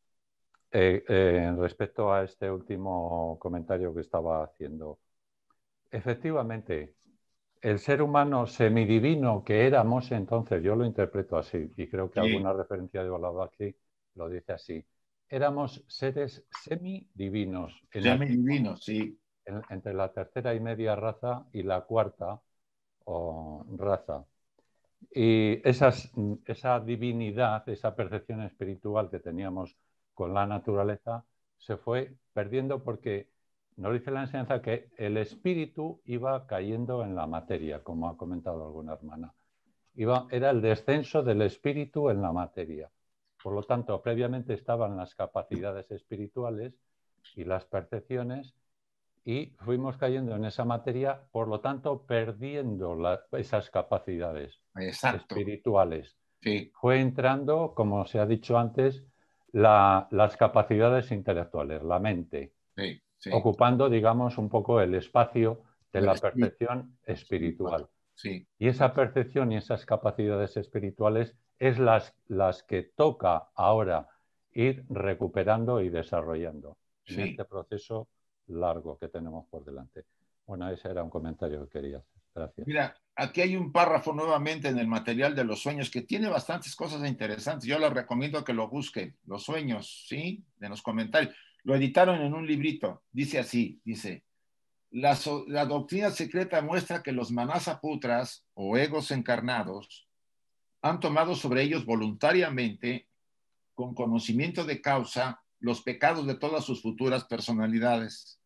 Respecto a este último comentario que estaba haciendo, efectivamente, el ser humano semidivino que éramos entonces, yo lo interpreto así, y creo que alguna referencia de Blavatsky lo dice así, éramos seres semidivinos. Semidivinos, sí. Entre la tercera y media raza y la cuarta raza. Y esa divinidad, esa percepción espiritual que teníamos con la naturaleza, se fue perdiendo porque nos dice la enseñanza que el espíritu iba cayendo en la materia, como ha comentado alguna hermana. Era el descenso del espíritu en la materia. Por lo tanto, previamente estaban las capacidades espirituales y las percepciones, y fuimos cayendo en esa materia, por lo tanto, perdiendo esas capacidades espirituales. Sí. Fue entrando, como se ha dicho antes, las capacidades intelectuales, la mente, sí, sí. ocupando, digamos, un poco el espacio de la percepción espiritual. Sí. Y esa percepción y esas capacidades espirituales es las que toca ahora ir recuperando y desarrollando en este proceso largo que tenemos por delante. Bueno, ese era un comentario que quería hacer. Gracias. Mira, aquí hay un párrafo nuevamente en el material de los sueños que tiene bastantes cosas interesantes. Yo les recomiendo que lo busquen, los sueños, ¿sí? En los comentarios. Lo editaron en un librito. Dice así, dice, la doctrina secreta muestra que los manasaputras o egos encarnados han tomado sobre ellos voluntariamente, con conocimiento de causa, los pecados de todas sus futuras personalidades.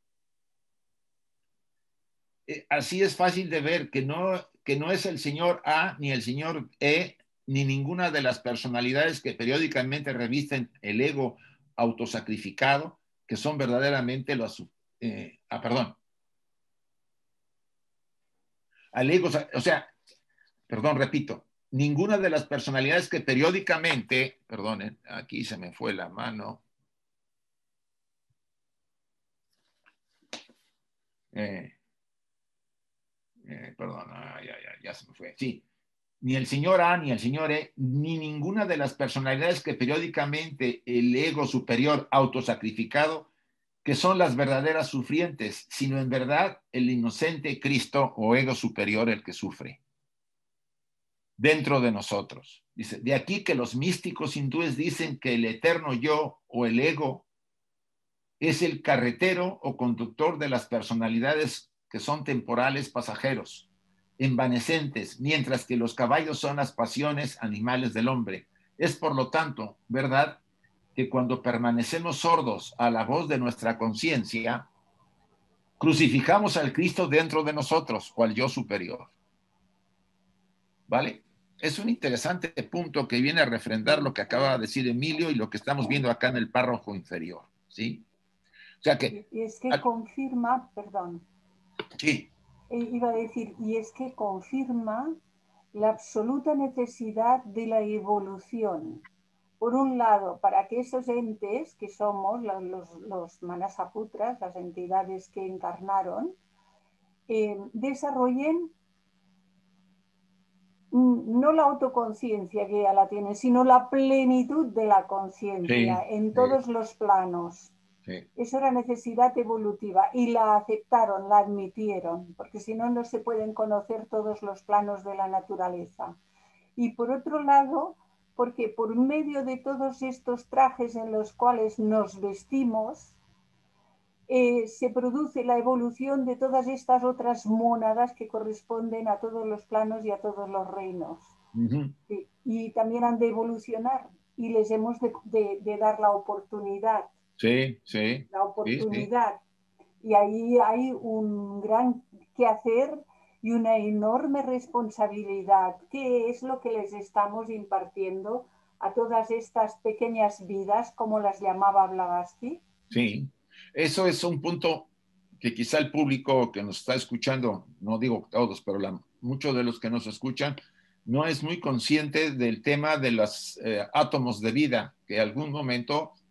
Así es fácil de ver que no es el señor A ni el señor E ni ninguna de las personalidades que periódicamente revisten el ego autosacrificado, que son verdaderamente los... al ego, o sea, perdón, repito, ninguna de las personalidades que periódicamente, perdonen, aquí se me fue la mano, perdón, ya se me fue. Sí, ni el señor A, ni el señor E, ni ninguna de las personalidades que periódicamente el ego superior autosacrificado, que son las verdaderas sufrientes, sino en verdad el inocente Cristo o ego superior el que sufre dentro de nosotros. Dice, de aquí que los místicos hindúes dicen que el eterno yo o el ego es el carretero o conductor de las personalidades que son temporales, pasajeros, envanecentes, mientras que los caballos son las pasiones animales del hombre. Es por lo tanto, ¿verdad?, que cuando permanecemos sordos a la voz de nuestra conciencia, crucificamos al Cristo dentro de nosotros o al yo superior. ¿Vale? Es un interesante punto que viene a refrendar lo que acaba de decir Emilio y lo que estamos viendo acá en el párrafo inferior, ¿sí? O sea que... Y es que confirma, perdón. Sí. Iba a decir, y es que confirma la absoluta necesidad de la evolución. Por un lado, para que esos entes que somos, los manasaputras, las entidades que encarnaron, desarrollen no la autoconciencia que ya la tienen, sino la plenitud de la conciencia en todos los planos. Sí. Eso era necesidad evolutiva y la aceptaron, la admitieron, porque si no, no se pueden conocer todos los planos de la naturaleza. Y por otro lado, porque por medio de todos estos trajes en los cuales nos vestimos, se produce la evolución de todas estas otras mónadas que corresponden a todos los planos y a todos los reinos. Sí, y también han de evolucionar y les hemos de dar la oportunidad. Sí, sí. La oportunidad. Sí, sí. Y ahí hay un gran quehacer y una enorme responsabilidad, que es lo que les estamos impartiendo a todas estas pequeñas vidas, como las llamaba Blavatsky. Sí, eso es un punto que quizá el público que nos está escuchando, no digo todos, pero muchos de los que nos escuchan, no es muy consciente del tema de los átomos de vida, que en algún momento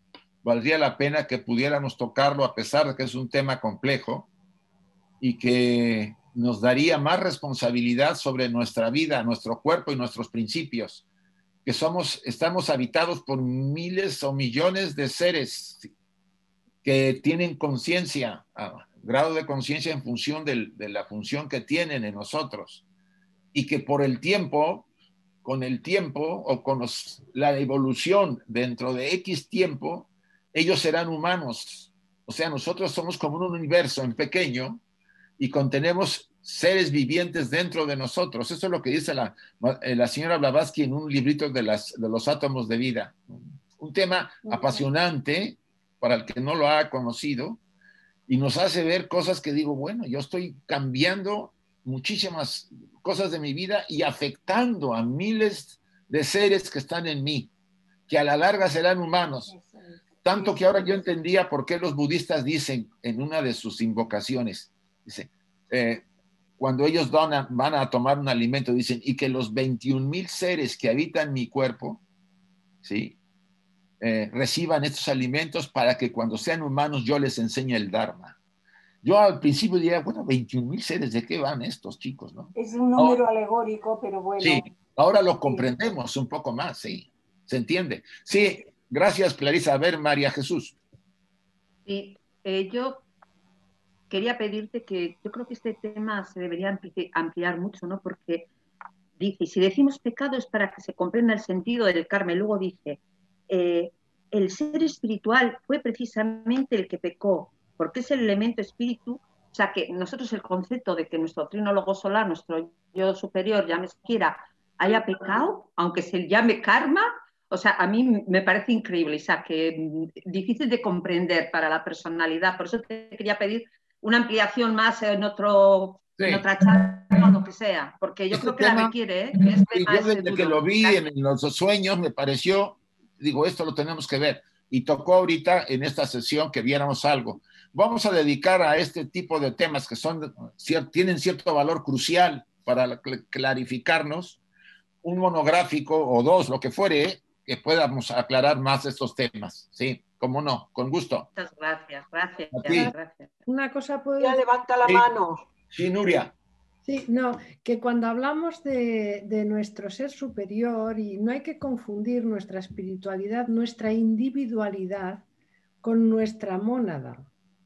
valdría la pena que pudiéramos tocarlo a pesar de que es un tema complejo y que nos daría más responsabilidad sobre nuestra vida, nuestro cuerpo y nuestros principios, que estamos habitados por miles o millones de seres que tienen conciencia, grado de conciencia en función de la función que tienen en nosotros, y que por el tiempo, con el tiempo o con la evolución dentro de X tiempo, ellos serán humanos. O sea, nosotros somos como un universo en pequeño y contenemos seres vivientes dentro de nosotros. Eso es lo que dice la señora Blavatsky en un librito de los átomos de vida. Un tema apasionante para el que no lo ha conocido y nos hace ver cosas que digo, bueno, yo estoy cambiando muchísimas cosas de mi vida y afectando a miles de seres que están en mí, que a la larga serán humanos. Tanto que ahora yo entendía por qué los budistas dicen en una de sus invocaciones, dice, cuando ellos van a tomar un alimento, dicen, y que los 21,000 seres que habitan mi cuerpo, ¿sí? Reciban estos alimentos para que cuando sean humanos yo les enseñe el Dharma. Yo al principio diría, bueno, 21,000 seres, ¿de qué van estos chicos, no? Es un número alegórico, pero bueno. Sí, ahora lo comprendemos un poco más, sí, se entiende. Sí, gracias, Clarisa. A ver, María Jesús. Sí, yo quería pedirte que yo creo que este tema se debería ampliar mucho, ¿no? Porque dice, si decimos pecado es para que se comprenda el sentido del karma. Luego dice, el ser espiritual fue precisamente el que pecó, porque es el elemento espíritu. O sea, que nosotros el concepto de que nuestro trinólogo solar, nuestro yo superior, llame siquiera, haya pecado, aunque se llame karma, o sea, a mí me parece increíble, o sea, que difícil de comprender para la personalidad. Por eso te quería pedir una ampliación más en otra charla o lo que sea, porque yo creo que tema, la requiere, yo desde que lo vi en los sueños me pareció, digo, esto lo tenemos que ver, y tocó ahorita en esta sesión que viéramos algo. Vamos a dedicar a este tipo de temas que tienen cierto valor crucial para clarificarnos, un monográfico o dos, lo que fuere, que podamos aclarar más estos temas. Sí, cómo no, con gusto. Muchas gracias, gracias. Una cosa puedo decir. Ya levanta la mano. Sí, Nuria. Sí, no, que cuando hablamos de nuestro ser superior, y no hay que confundir nuestra espiritualidad, nuestra individualidad con nuestra mónada,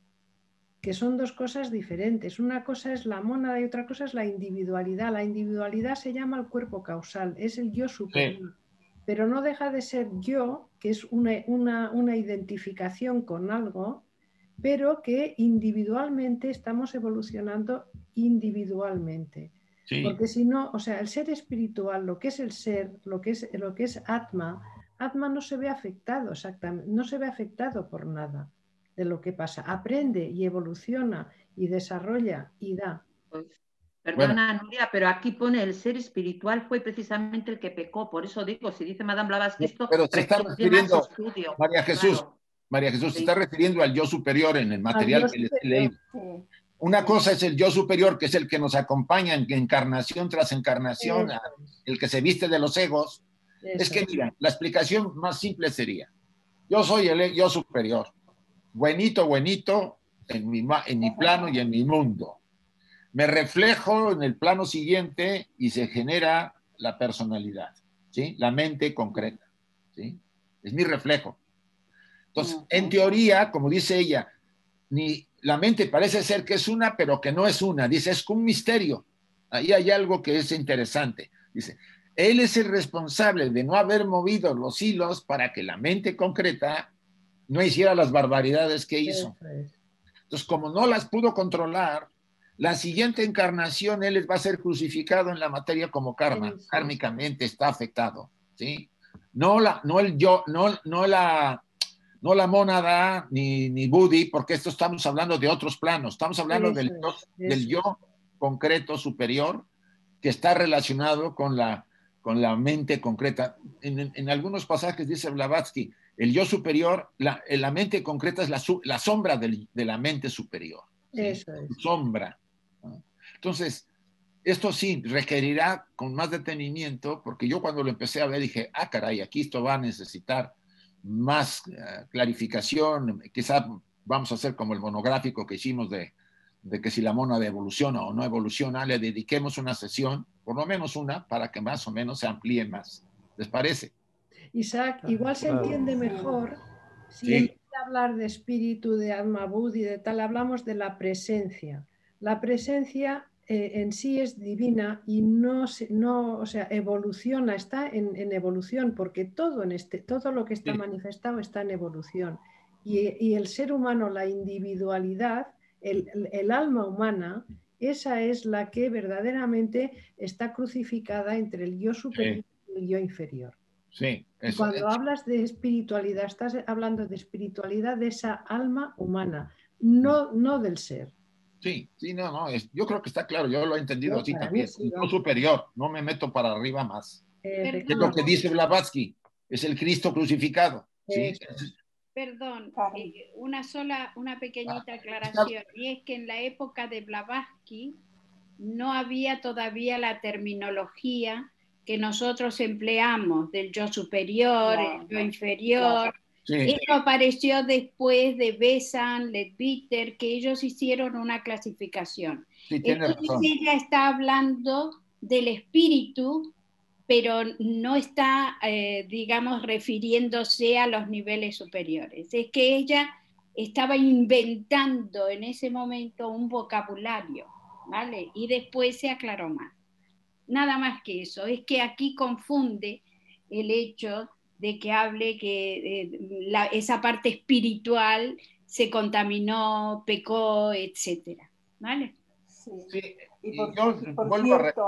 que son dos cosas diferentes. Una cosa es la mónada y otra cosa es la individualidad. La individualidad se llama el cuerpo causal, es el yo superior, pero no deja de ser yo, que es una identificación con algo, pero que individualmente estamos evolucionando individualmente. Sí. Porque si no, o sea, el ser espiritual, lo que es el ser, lo que es Atma no se ve afectado exactamente, no se ve afectado por nada de lo que pasa. Aprende y evoluciona y desarrolla y da. Pues, perdona, Nuria, pero aquí pone el ser espiritual fue precisamente el que pecó. Por eso digo, si dice Madame Blavatsky esto, pero se está refiriendo, María Jesús, claro. María Jesús, se está refiriendo al yo superior en el material que les he leído. Una cosa es el yo superior, que es el que nos acompaña en encarnación tras encarnación, el que se viste de los egos. Es que, mira, la explicación más simple sería, yo soy el yo superior, buenito en mi plano y en mi mundo. Me reflejo en el plano siguiente y se genera la personalidad, ¿sí? La mente concreta, ¿sí? Es mi reflejo. Entonces, en teoría, como dice ella, la mente parece ser que es una, pero que no es una. Dice, es un misterio. Ahí hay algo que es interesante. Dice, él es el responsable de no haber movido los hilos para que la mente concreta no hiciera las barbaridades que hizo. Entonces, como no las pudo controlar, la siguiente encarnación él va a ser crucificado en la materia como karma. Kármicamente está afectado, ¿sí? No la mónada ni Buddhi, porque esto estamos hablando de otros planos. Estamos hablando del yo concreto superior que está relacionado con la mente concreta. En algunos pasajes dice Blavatsky, el yo superior, la mente concreta es la sombra de la mente superior. ¿sí? Eso es. Sombra. ¿no? Entonces, esto sí requerirá con más detenimiento, porque yo cuando lo empecé a ver dije, caray, aquí esto va a necesitar más clarificación, quizá vamos a hacer como el monográfico que hicimos de que si la mónada evoluciona o no evoluciona, le dediquemos una sesión, por lo menos una, para que más o menos se amplíe más. ¿Les parece? Isaac, igual se entiende mejor si en vez de hablar de espíritu, de Atma Buddhi y de tal, hablamos de la presencia. La presencia en sí es divina y no, o sea, evoluciona, está en evolución, porque todo lo que está manifestado está en evolución. Y el ser humano, la individualidad, el alma humana, esa es la que verdaderamente está crucificada entre el yo superior y el yo inferior. Sí, y cuando hablas de espiritualidad, estás hablando de espiritualidad de esa alma humana, no del ser. Sí, no, yo creo que está claro, yo lo he entendido así también. Sí, no superior, no me meto para arriba más. Es lo que dice Blavatsky, es el Cristo crucificado. ¿Sí? Perdón, una pequeñita aclaración, y es que en la época de Blavatsky no había todavía la terminología que nosotros empleamos del yo superior, el yo inferior. Esto apareció después de Besant, Leadbeater, que ellos hicieron una clasificación. Entonces ella está hablando del espíritu, pero no está, digamos, refiriéndose a los niveles superiores. Es que ella estaba inventando en ese momento un vocabulario, ¿vale? Y después se aclaró más. Nada más que eso. Es que aquí confunde el hecho de que hable que esa parte espiritual se contaminó, pecó, etcétera, ¿vale? Sí. Y por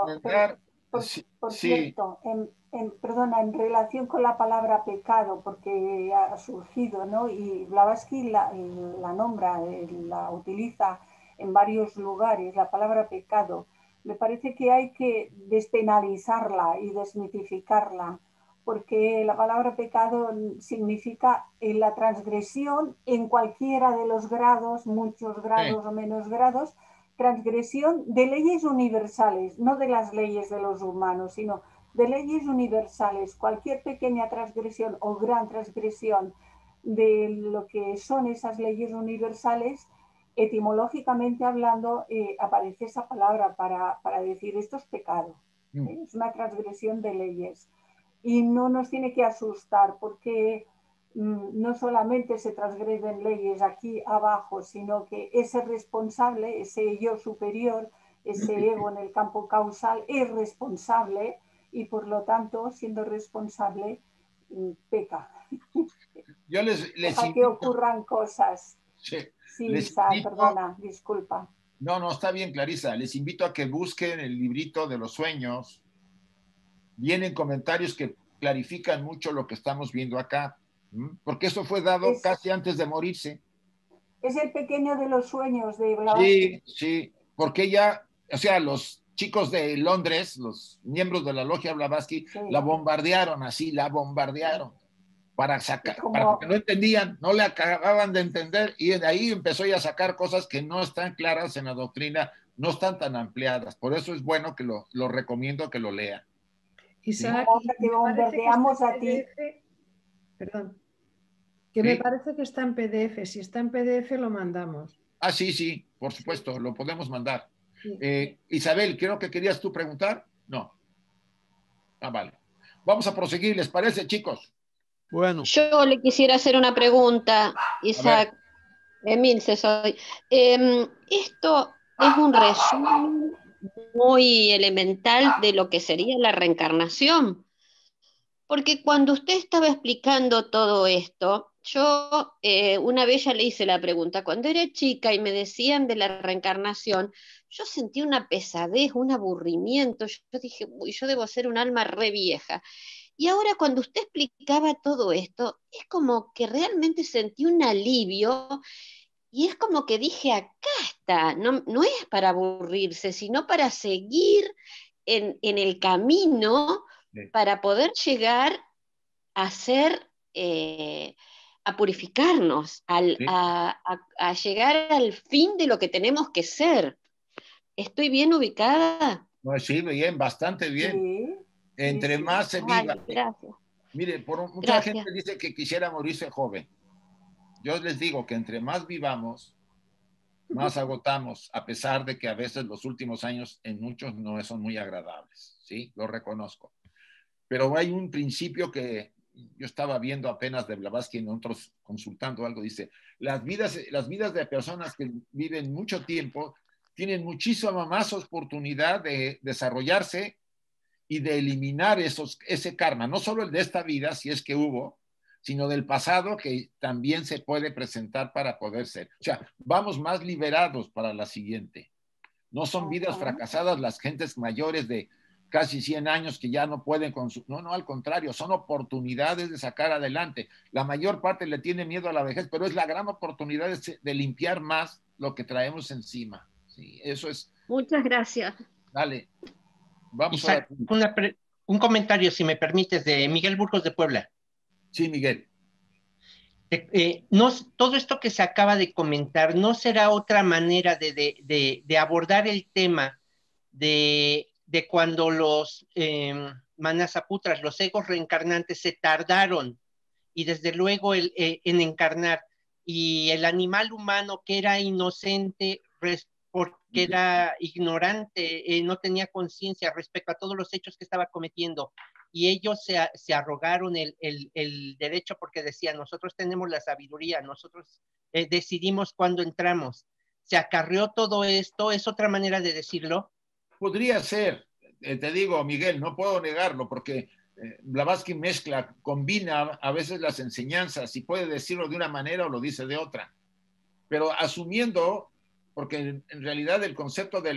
cierto, perdona, en relación con la palabra pecado, porque ha surgido, ¿no? Y Blavatsky la nombra, la utiliza en varios lugares, la palabra pecado. Me parece que hay que despenalizarla y desmitificarla, porque la palabra pecado significa la transgresión en cualquiera de los grados, muchos grados o menos grados, transgresión de leyes universales, no de las leyes de los humanos, sino de leyes universales. Cualquier pequeña transgresión o gran transgresión de lo que son esas leyes universales, etimológicamente hablando, aparece esa palabra para decir esto es pecado. Es una transgresión de leyes. Y no nos tiene que asustar porque no solamente se transgreden leyes aquí abajo, sino que ese responsable, ese yo superior, ese ego en el campo causal es responsable y por lo tanto, siendo responsable, peca. Yo les deja que ocurran cosas. Sí, Isa, perdona, disculpa. No, está bien, Clarisa. Les invito a que busquen el librito de los sueños. Vienen comentarios que clarifican mucho lo que estamos viendo acá, porque eso fue dado casi antes de morirse. Es el pequeño de los sueños de Blavatsky. Sí, porque ella, o sea, los chicos de Londres, los miembros de la logia Blavatsky, la bombardearon para sacar, porque no entendían, no le acababan de entender, y de ahí empezó ella a sacar cosas que no están claras en la doctrina, no están tan ampliadas. Por eso es bueno que lo recomiendo que lo lean. Isaac, que bombardeamos a ti. Perdón. Que me parece que está en PDF. Si está en PDF lo mandamos. Ah, sí, por supuesto, lo podemos mandar. Sí. Isabel, creo que querías tú preguntar. No. Ah, vale. Vamos a proseguir, ¿les parece, chicos? Bueno. Yo le quisiera hacer una pregunta, Isaac. Emilce soy. Esto es un resumen muy elemental de lo que sería la reencarnación. Porque cuando usted estaba explicando todo esto, yo una vez ya le hice la pregunta, cuando era chica y me decían de la reencarnación, yo sentí una pesadez, un aburrimiento, yo dije, uy, yo debo ser un alma re vieja. Y ahora cuando usted explicaba todo esto, es como que realmente sentí un alivio y es como que dije, acá está, no es para aburrirse, sino para seguir en el camino para poder llegar a ser, a purificarnos, a llegar al fin de lo que tenemos que ser. ¿Estoy bien ubicada? No, sí, bien, bastante bien. Sí. Entre más se viva. Gracias. Mire, mucha Gracias. gente dice que quisiera morirse joven. Yo les digo que entre más vivamos, más agotamos, a pesar de que a veces los últimos años en muchos no son muy agradables, ¿sí? Lo reconozco. Pero hay un principio que yo estaba viendo apenas de Blavatsky en otros consultando algo, dice, las vidas de personas que viven mucho tiempo tienen muchísima más oportunidad de desarrollarse y de eliminar ese karma, no solo el de esta vida, si es que hubo, sino del pasado que también se puede presentar para poder ser. O sea, vamos más liberados para la siguiente. No son vidas fracasadas las gentes mayores de casi 100 años que ya no pueden no, al contrario, son oportunidades de sacar adelante. La mayor parte le tiene miedo a la vejez, pero es la gran oportunidad de limpiar más lo que traemos encima. Sí, eso es. Muchas gracias. Dale. Vamos Isaac, un comentario, si me permites, de Miguel Burgos de Puebla. Sí, Miguel. Todo esto que se acaba de comentar, ¿no será otra manera de abordar el tema de cuando los manasaputras, los egos reencarnantes, se tardaron y desde luego en encarnar, y el animal humano que era inocente porque era ignorante, no tenía conciencia respecto a todos los hechos que estaba cometiendo, y ellos se arrogaron el derecho porque decían, nosotros tenemos la sabiduría, nosotros decidimos cuándo entramos. ¿Se acarreó todo esto? ¿Es otra manera de decirlo? Podría ser, te digo, Miguel, no puedo negarlo, porque Blavatsky mezcla, combina a veces las enseñanzas y puede decirlo de una manera o lo dice de otra. Pero asumiendo, porque en realidad el concepto de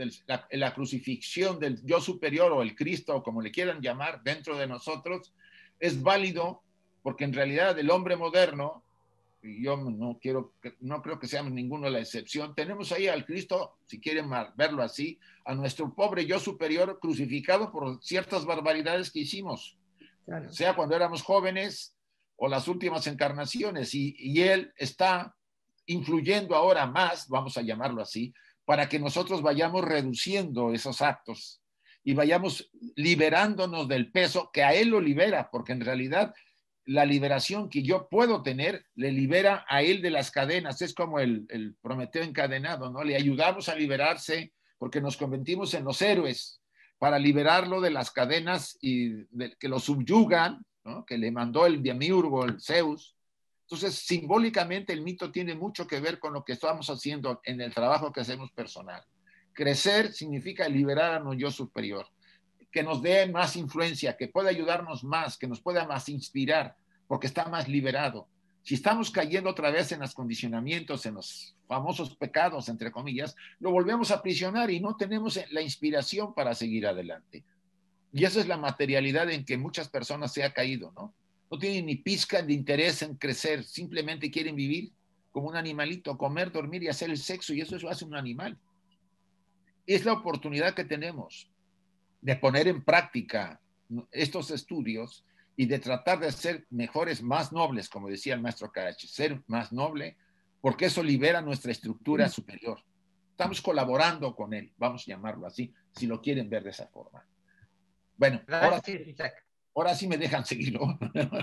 la crucifixión del yo superior o el Cristo, o como le quieran llamar, dentro de nosotros, es válido porque en realidad el hombre moderno, y yo no creo que seamos ninguno la excepción, tenemos ahí al Cristo, si quieren verlo así, a nuestro pobre yo superior crucificado por ciertas barbaridades que hicimos, claro, sea cuando éramos jóvenes o las últimas encarnaciones, y él está influyendo ahora más, vamos a llamarlo así, para que nosotros vayamos reduciendo esos actos y vayamos liberándonos del peso que a él lo libera, porque en realidad la liberación que yo puedo tener le libera a él de las cadenas. Es como el Prometeo encadenado, ¿no? Le ayudamos a liberarse porque nos convertimos en los héroes para liberarlo de las cadenas y que lo subyugan, ¿no? Que le mandó el Demiurgo, el Zeus. Entonces, simbólicamente el mito tiene mucho que ver con lo que estamos haciendo en el trabajo que hacemos personal. Crecer significa liberar a nuestro yo superior, que nos dé más influencia, que pueda ayudarnos más, que nos pueda más inspirar, porque está más liberado. Si estamos cayendo otra vez en los condicionamientos, en los famosos pecados, entre comillas, lo volvemos a aprisionar y no tenemos la inspiración para seguir adelante. Y esa es la materialidad en que muchas personas se han caído, ¿no? No tienen ni pizca de interés en crecer, simplemente quieren vivir como un animalito, comer, dormir y hacer el sexo, y eso hace un animal. Es la oportunidad que tenemos de poner en práctica estos estudios y de tratar de ser mejores, más nobles, como decía el maestro Karachi, ser más noble, porque eso libera nuestra estructura superior. Estamos colaborando con él, vamos a llamarlo así, si lo quieren ver de esa forma. Bueno, ahora sí me dejan seguirlo.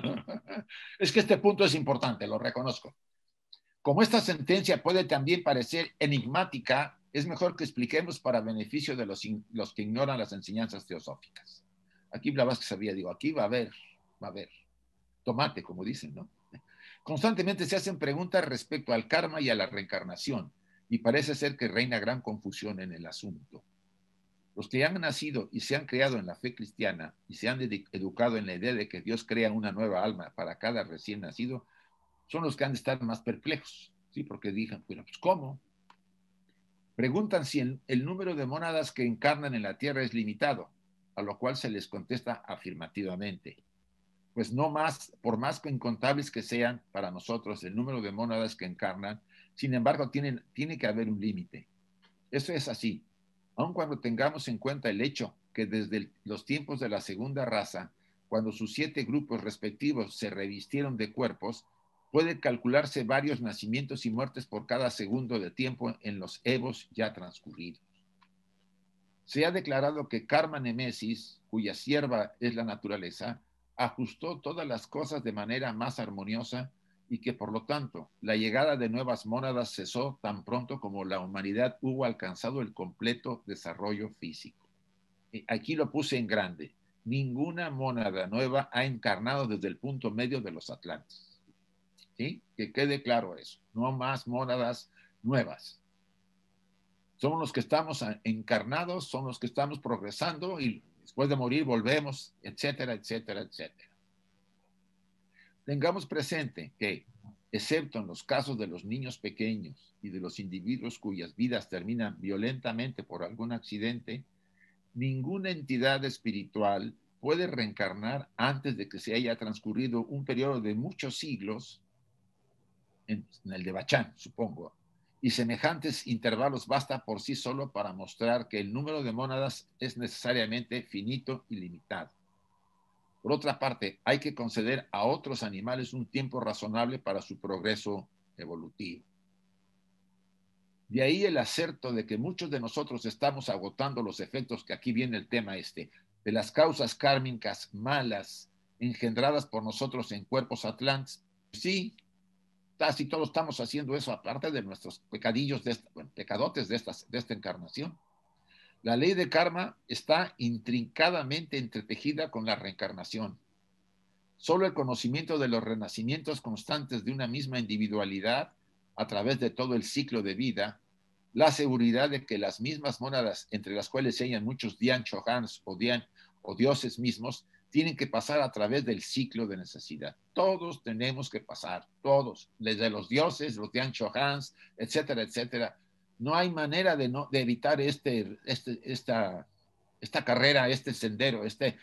Es que este punto es importante, lo reconozco. Como esta sentencia puede también parecer enigmática, es mejor que expliquemos para beneficio de los que ignoran las enseñanzas teosóficas. Aquí Blavatsky sabía, digo, aquí va a haber tomate, como dicen, ¿no? Constantemente se hacen preguntas respecto al karma y a la reencarnación, y parece ser que reina gran confusión en el asunto. Los que han nacido y se han criado en la fe cristiana y se han educado en la idea de que Dios crea una nueva alma para cada recién nacido, son los que han de estar más perplejos, ¿sí? Porque digan, bueno, pues ¿cómo? Preguntan si el número de mónadas que encarnan en la Tierra es limitado, a lo cual se les contesta afirmativamente. Pues no más, por más que incontables que sean para nosotros el número de mónadas que encarnan, sin embargo tiene que haber un límite. Eso es así. Aun cuando tengamos en cuenta el hecho que desde los tiempos de la segunda raza, cuando sus 7 grupos respectivos se revistieron de cuerpos, puede calcularse varios nacimientos y muertes por cada segundo de tiempo en los evos ya transcurridos. Se ha declarado que Karma Nemesis, cuya sierva es la naturaleza, ajustó todas las cosas de manera más armoniosa y que por lo tanto la llegada de nuevas mónadas cesó tan pronto como la humanidad hubo alcanzado el completo desarrollo físico. Y aquí lo puse en grande. Ninguna mónada nueva ha encarnado desde el punto medio de los Atlantes. ¿Sí? Que quede claro eso. No más mónadas nuevas. Somos los que estamos encarnados, somos los que estamos progresando y después de morir volvemos, etcétera, etcétera, etcétera. Tengamos presente que, excepto en los casos de los niños pequeños y de los individuos cuyas vidas terminan violentamente por algún accidente, ninguna entidad espiritual puede reencarnar antes de que se haya transcurrido un periodo de muchos siglos, en el de Bachán, supongo, y semejantes intervalos basta por sí solo para mostrar que el número de mónadas es necesariamente finito y limitado. Por otra parte, hay que conceder a otros animales un tiempo razonable para su progreso evolutivo. De ahí el acerto de que muchos de nosotros estamos agotando los efectos, que aquí viene el tema de las causas kármicas malas engendradas por nosotros en cuerpos atlantes. Sí, casi todos estamos haciendo eso, aparte de nuestros pecadillos, pecadotes de esta encarnación. La ley de karma está intrincadamente entretejida con la reencarnación. Solo el conocimiento de los renacimientos constantes de una misma individualidad a través de todo el ciclo de vida, la seguridad de que las mismas mónadas, entre las cuales se hallan muchos Dian Chohans o dioses mismos, tienen que pasar a través del ciclo de necesidad. Todos tenemos que pasar, todos, desde los dioses, los Dian Chohans, etcétera, etcétera. No hay manera de evitar esta carrera, este sendero, este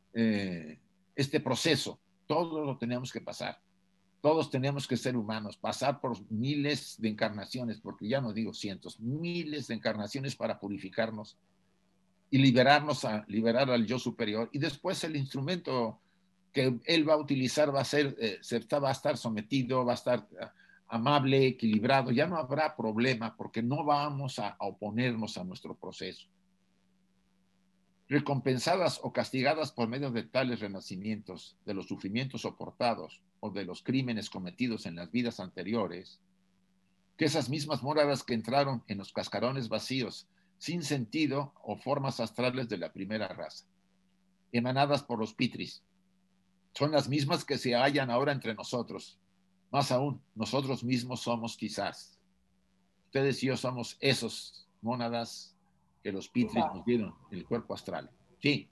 proceso. Todos lo tenemos que pasar. Todos tenemos que ser humanos, pasar por miles de encarnaciones, porque ya no digo cientos, miles de encarnaciones para purificarnos y liberar al yo superior. Y después el instrumento que él va a utilizar va a estar sometido, va a estar amable, equilibrado, ya no habrá problema porque no vamos a oponernos a nuestro proceso. Recompensadas o castigadas por medio de tales renacimientos, de los sufrimientos soportados o de los crímenes cometidos en las vidas anteriores, que esas mismas mónadas que entraron en los cascarones vacíos, sin sentido o formas astrales de la primera raza, emanadas por los pitris, son las mismas que se hallan ahora entre nosotros. Más aún, nosotros mismos somos quizás. Ustedes y yo somos esos mónadas que los pitris nos dieron en el cuerpo astral. Sí.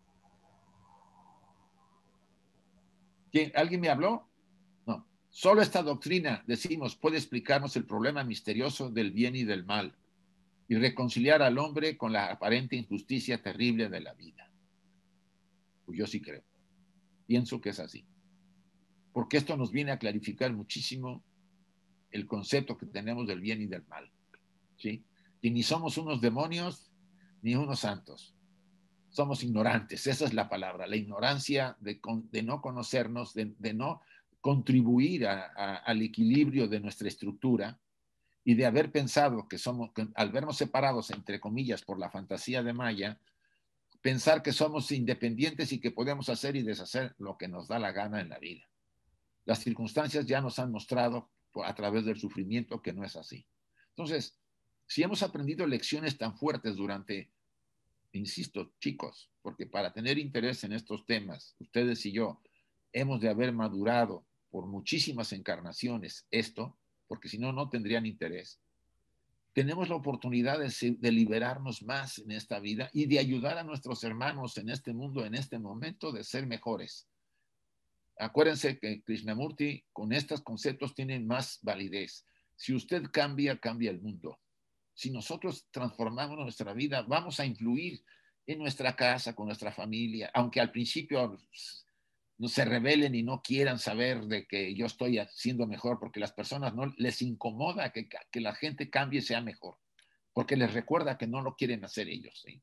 ¿Alguien me habló? No. Solo esta doctrina, decimos, puede explicarnos el problema misterioso del bien y del mal y reconciliar al hombre con la aparente injusticia terrible de la vida. Pues yo sí creo. Pienso que es así. Porque esto nos viene a clarificar muchísimo el concepto que tenemos del bien y del mal. ¿Sí? Y ni somos unos demonios ni unos santos. Somos ignorantes, esa es la palabra, la ignorancia de no conocernos, de no contribuir al equilibrio de nuestra estructura y de haber pensado que al vernos separados, entre comillas, por la fantasía de Maya, pensar que somos independientes y que podemos hacer y deshacer lo que nos da la gana en la vida. Las circunstancias ya nos han mostrado a través del sufrimiento que no es así. Entonces, si hemos aprendido lecciones tan fuertes durante, insisto, chicos, porque para tener interés en estos temas, ustedes y yo, hemos de haber madurado por muchísimas encarnaciones esto, porque si no, no tendrían interés. Tenemos la oportunidad de liberarnos más en esta vida y de ayudar a nuestros hermanos en este mundo, en este momento, de ser mejores. Acuérdense que Krishnamurti con estos conceptos tiene más validez. Si usted cambia, cambia el mundo. Si nosotros transformamos nuestra vida, vamos a influir en nuestra casa, con nuestra familia, aunque al principio no se rebelen y no quieran saber de que yo estoy haciendo mejor, porque las personas no les incomoda que la gente cambie y sea mejor, porque les recuerda que no lo quieren hacer ellos. ¿Sí?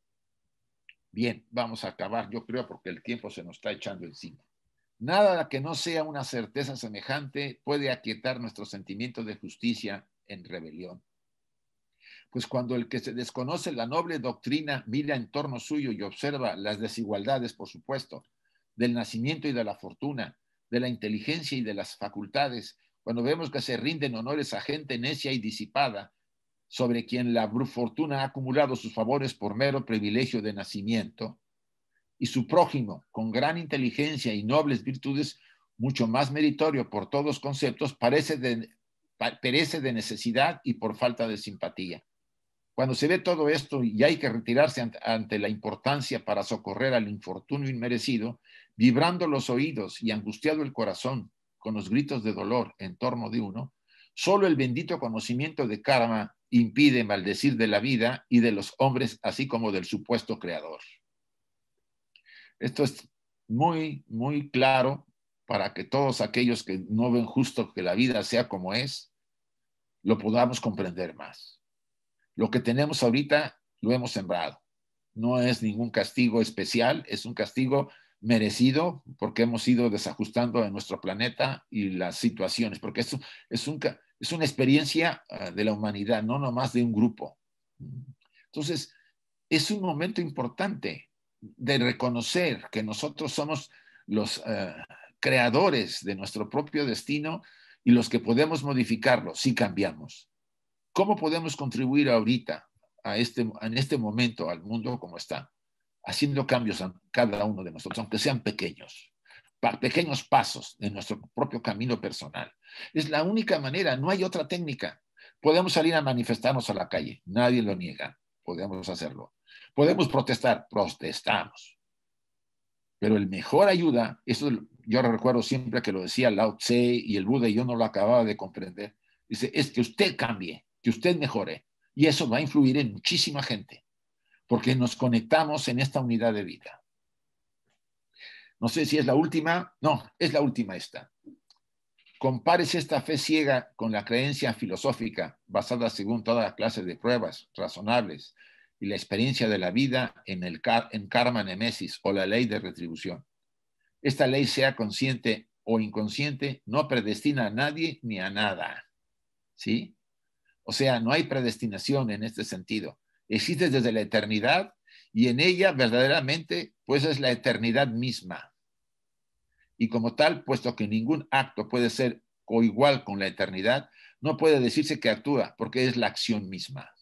Bien, vamos a acabar, yo creo, porque el tiempo se nos está echando encima. Nada que no sea una certeza semejante puede aquietar nuestro sentimiento de justicia en rebelión. Pues cuando el que se desconoce la noble doctrina mira en torno suyo y observa las desigualdades, por supuesto, del nacimiento y de la fortuna, de la inteligencia y de las facultades, cuando vemos que se rinden honores a gente necia y disipada, sobre quien la fortuna ha acumulado sus favores por mero privilegio de nacimiento, y su prójimo, con gran inteligencia y nobles virtudes, mucho más meritorio por todos conceptos, perece de necesidad y por falta de simpatía. Cuando se ve todo esto y hay que retirarse ante la importancia para socorrer al infortunio inmerecido, vibrando los oídos y angustiado el corazón con los gritos de dolor en torno de uno, solo el bendito conocimiento de karma impide maldecir de la vida y de los hombres, así como del supuesto creador. Esto es muy, muy claro para que todos aquellos que no ven justo que la vida sea como es, lo podamos comprender más. Lo que tenemos ahorita lo hemos sembrado. No es ningún castigo especial, es un castigo merecido porque hemos ido desajustando en nuestro planeta y las situaciones, porque esto es una experiencia de la humanidad, no nomás de un grupo. Entonces, es un momento importante de reconocer que nosotros somos los creadores de nuestro propio destino y los que podemos modificarlo si cambiamos. ¿Cómo podemos contribuir ahorita en este momento al mundo como está? Haciendo cambios a cada uno de nosotros, aunque sean pequeños, pequeños pasos en nuestro propio camino personal. Es la única manera, no hay otra técnica. Podemos salir a manifestarnos a la calle, nadie lo niega, podemos hacerlo. Podemos protestar, protestamos. Pero el mejor ayuda, eso yo recuerdo siempre que lo decía Lao Tse y el Buda y yo no lo acababa de comprender, dice, es que usted cambie, que usted mejore. Y eso va a influir en muchísima gente, porque nos conectamos en esta unidad de vida. No sé si es la última, no, es la última esta. Compares esta fe ciega con la creencia filosófica basada según toda la clase de pruebas razonables y la experiencia de la vida en karma nemesis o la ley de retribución. Esta ley, sea consciente o inconsciente, no predestina a nadie ni a nada. ¿Sí? O sea, no hay predestinación en este sentido. Existe desde la eternidad y en ella verdaderamente pues es la eternidad misma. Y como tal, puesto que ningún acto puede ser coigual con la eternidad, no puede decirse que actúa porque es la acción misma.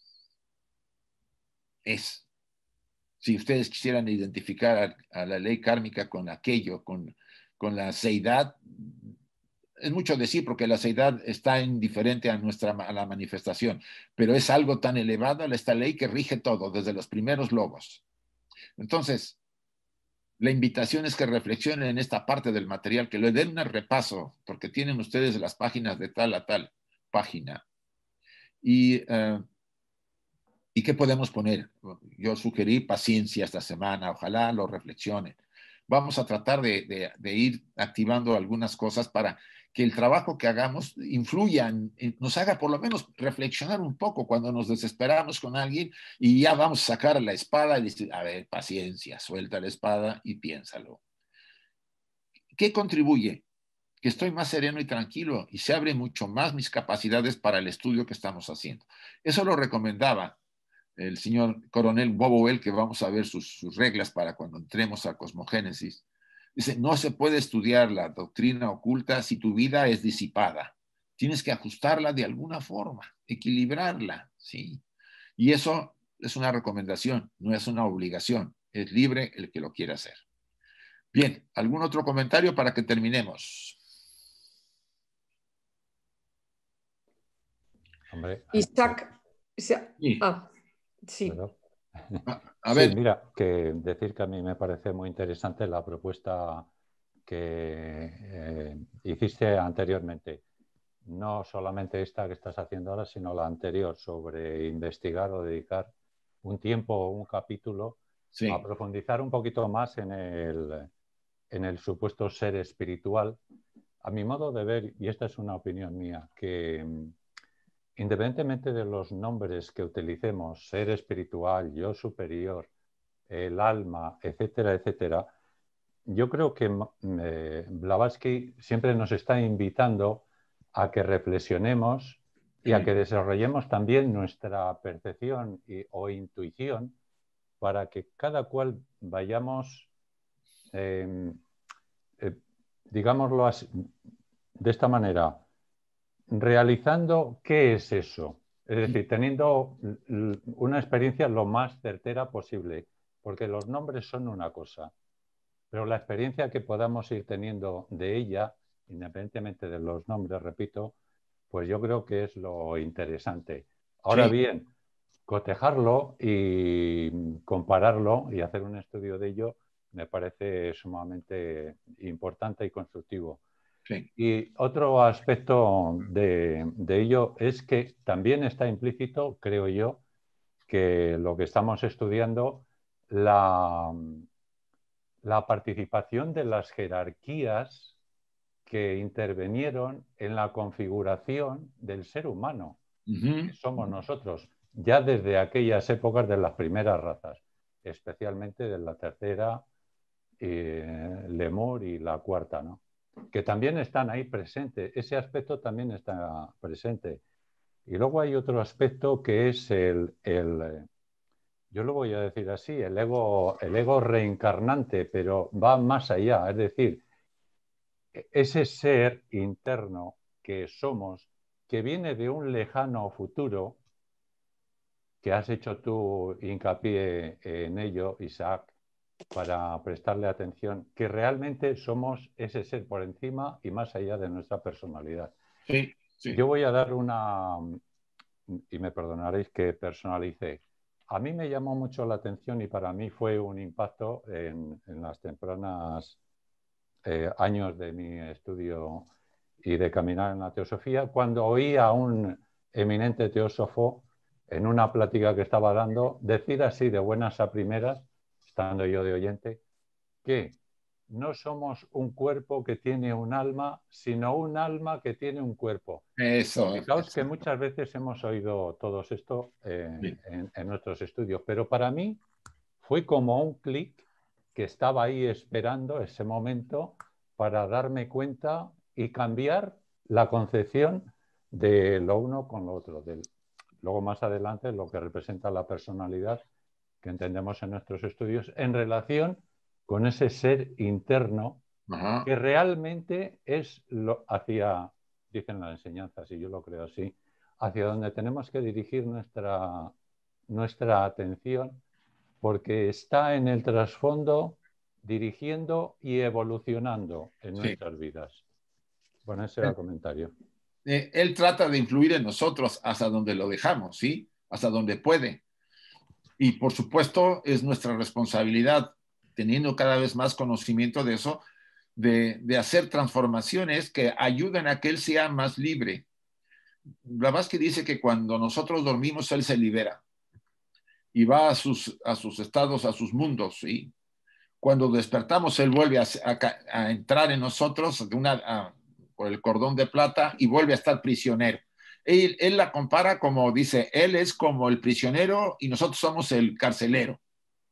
Es. Si ustedes quisieran identificar a la ley kármica con aquello, con la seidad, es mucho decir porque la seidad está indiferente a la manifestación, pero es algo tan elevado esta ley que rige todo, desde los primeros logos. Entonces, la invitación es que reflexionen en esta parte del material, que le den un repaso, porque tienen ustedes las páginas de tal a tal página. ¿Y qué podemos poner? Yo sugerí paciencia esta semana, ojalá lo reflexionen. Vamos a tratar de ir activando algunas cosas para que el trabajo que hagamos influya, nos haga por lo menos reflexionar un poco cuando nos desesperamos con alguien y ya vamos a sacar la espada y decir, a ver, paciencia, suelta la espada y piénsalo. ¿Qué contribuye? Que estoy más sereno y tranquilo y se abren mucho más mis capacidades para el estudio que estamos haciendo. Eso lo recomendaba el señor coronel Bobowell, que vamos a ver sus reglas para cuando entremos a Cosmogénesis. Dice, no se puede estudiar la doctrina oculta si tu vida es disipada. Tienes que ajustarla de alguna forma, equilibrarla, ¿sí? Y eso es una recomendación, no es una obligación. Es libre el que lo quiera hacer. Bien, ¿algún otro comentario para que terminemos? Hombre, Isaac. Sí. Sí. A ver. Sí, mira, que decir que a mí me parece muy interesante la propuesta que hiciste anteriormente. No solamente esta que estás haciendo ahora, sino la anterior, sobre investigar o dedicar un tiempo o un capítulo a profundizar un poquito más en el supuesto ser espiritual. A mi modo de ver, y esta es una opinión mía, que independientemente de los nombres que utilicemos, ser espiritual, yo superior, el alma, etcétera, etcétera, yo creo que Blavatsky siempre nos está invitando a que reflexionemos y a que desarrollemos también nuestra percepción o intuición para que cada cual vayamos digámoslo así, de esta manera, realizando qué es eso. Es decir, teniendo una experiencia lo más certera posible, porque los nombres son una cosa, pero la experiencia que podamos ir teniendo de ella, independientemente de los nombres, repito, pues yo creo que es lo interesante. Ahora bien, cotejarlo y compararlo y hacer un estudio de ello me parece sumamente importante y constructivo. Sí. Y otro aspecto de ello es que también está implícito, creo yo, que lo que estamos estudiando, la participación de las jerarquías que intervinieron en la configuración del ser humano, que somos nosotros, ya desde aquellas épocas de las primeras razas, especialmente de la tercera, Lemur y la cuarta, ¿no? Que también están ahí presentes, ese aspecto también está presente. Y luego hay otro aspecto que es yo lo voy a decir así, el ego reencarnante, pero va más allá, es decir, ese ser interno que somos, que viene de un lejano futuro, que has hecho tú hincapié en ello, Isaac, para prestarle atención, que realmente somos ese ser por encima y más allá de nuestra personalidad. Sí, sí. Yo voy a dar una, y me perdonaréis que personalice. A mí me llamó mucho la atención y para mí fue un impacto en las tempranas años de mi estudio y de caminar en la teosofía, cuando oí a un eminente teósofo en una plática que estaba dando decir así de buenas a primeras, estando yo de oyente, que no somos un cuerpo que tiene un alma, sino un alma que tiene un cuerpo. Eso. Fijaos que muchas veces hemos oído todo esto en nuestros estudios, pero para mí fue como un clic que estaba ahí esperando ese momento para darme cuenta y cambiar la concepción de lo uno con lo otro. Luego más adelante lo que representa la personalidad que entendemos en nuestros estudios en relación con ese ser interno que realmente es hacia, dicen las enseñanzas, y yo lo creo así, hacia donde tenemos que dirigir nuestra atención, porque está en el trasfondo dirigiendo y evolucionando en nuestras vidas. Bueno, ese era el comentario. Él trata de influir en nosotros hasta donde lo dejamos, ¿sí? Hasta donde puede. Y por supuesto es nuestra responsabilidad, teniendo cada vez más conocimiento de eso, de hacer transformaciones que ayuden a que él sea más libre. Blavatsky dice que cuando nosotros dormimos, él se libera y va a sus estados, a sus mundos, ¿sí? Cuando despertamos, él vuelve a entrar en nosotros por el cordón de plata y vuelve a estar prisionero. Él la compara como, dice, él es como el prisionero y nosotros somos el carcelero.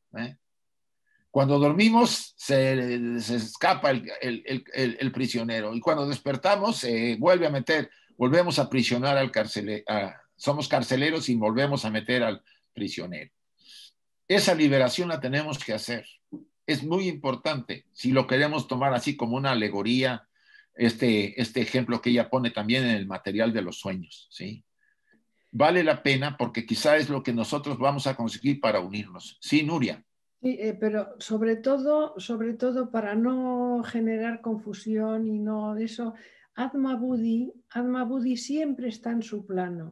Cuando dormimos, se escapa el prisionero y cuando despertamos, se vuelve a meter, volvemos a aprisionar al carcelero. Somos carceleros y volvemos a meter al prisionero. Esa liberación la tenemos que hacer. Es muy importante si lo queremos tomar así como una alegoría, este ejemplo que ella pone también en el material de los sueños, ¿sí? Vale la pena porque quizá es lo que nosotros vamos a conseguir para unirnos. Sí, Nuria. Sí, pero sobre todo para no generar confusión y no eso, Atma Buddhi siempre está en su plano.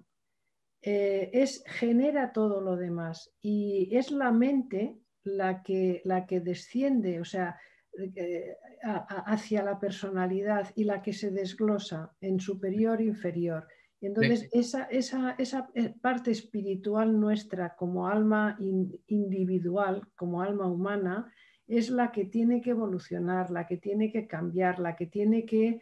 Genera todo lo demás y es la mente la que desciende, o sea, hacia la personalidad y la que se desglosa en superior e inferior. Y entonces esa parte espiritual nuestra como alma individual, como alma humana, es la que tiene que evolucionar, la que tiene que cambiar, la que tiene que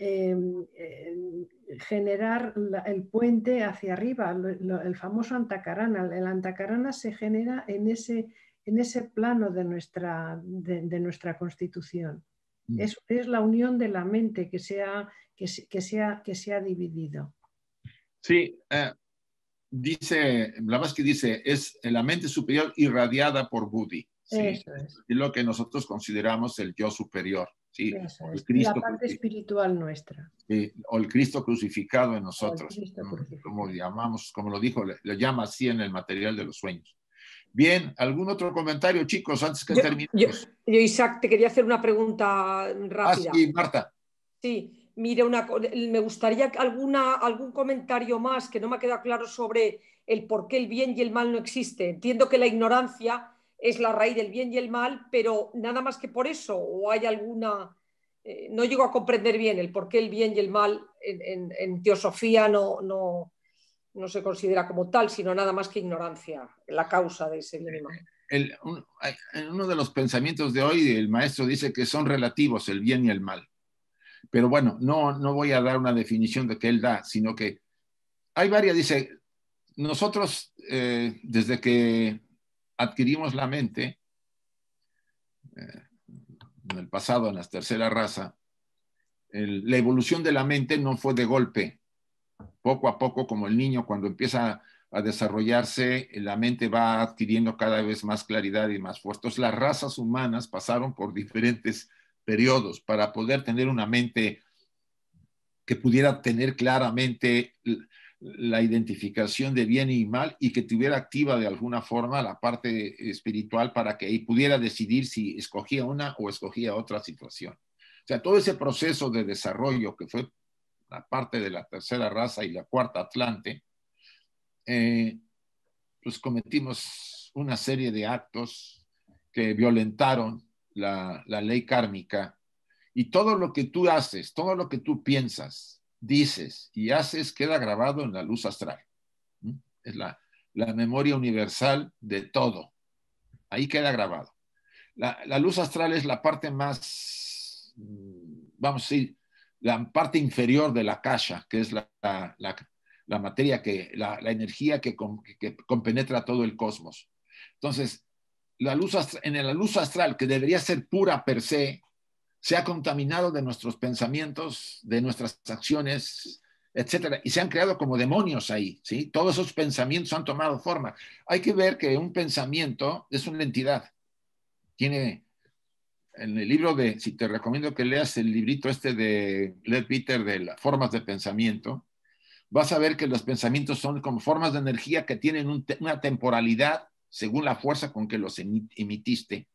generar el puente hacia arriba, el famoso Antakarana. El Antakarana se genera en ese plano de nuestra constitución. Es la unión de la mente que se ha dividido. Sí, Blavatsky dice, es la mente superior irradiada por Buddhi. ¿Sí? Eso es. Y lo que nosotros consideramos el yo superior. ¿sí? Eso El es, Cristo, la parte espiritual nuestra. o el Cristo crucificado en nosotros, Crucificado. como llamamos, como lo dijo, lo llama así en el material de los sueños. Bien, ¿algún otro comentario, chicos, antes que terminemos? Yo, Isaac, te quería hacer una pregunta rápida. Sí, Marta. Sí, mire, me gustaría algún comentario más que no me ha quedado claro sobre el por qué el bien y el mal no existe. Entiendo que la ignorancia es la raíz del bien y el mal, pero nada más que por eso, o hay alguna... no llego a comprender bien el por qué el bien y el mal en teosofía no se considera como tal, sino nada más que ignorancia, la causa de ese bien y mal. En uno de los pensamientos de hoy, el maestro dice que son relativos el bien y el mal. Pero bueno, no voy a dar una definición de que él da, sino que hay varias. Dice, nosotros desde que adquirimos la mente, en el pasado, en la tercera raza, la evolución de la mente no fue de golpe. Poco a poco, como el niño cuando empieza a desarrollarse, la mente va adquiriendo cada vez más claridad y más fuerza. Entonces, las razas humanas pasaron por diferentes periodos para poder tener una mente que pudiera tener claramente la identificación de bien y mal y que tuviera activa de alguna forma la parte espiritual para que pudiera decidir si escogía una o escogía otra situación. O sea, todo ese proceso de desarrollo que fue la parte de la tercera raza y la cuarta Atlante, pues cometimos una serie de actos que violentaron la ley kármica, y todo lo que tú haces, todo lo que tú piensas, dices y haces queda grabado en la luz astral. Es la memoria universal de todo. Ahí queda grabado. La luz astral es la parte más, vamos a decir, la parte inferior de la kasha, que es la materia, la energía que compenetra todo el cosmos. Entonces, en la luz astral, que debería ser pura per se ha contaminado de nuestros pensamientos, de nuestras acciones, etcétera, y se han creado como demonios ahí, ¿sí? Todos esos pensamientos han tomado forma. Hay que ver que un pensamiento es una entidad. Tiene, en el libro si te recomiendo que leas el librito de Leadbeater de las formas de pensamiento, vas a ver que los pensamientos son como formas de energía que tienen una temporalidad según la fuerza con que los emitiste,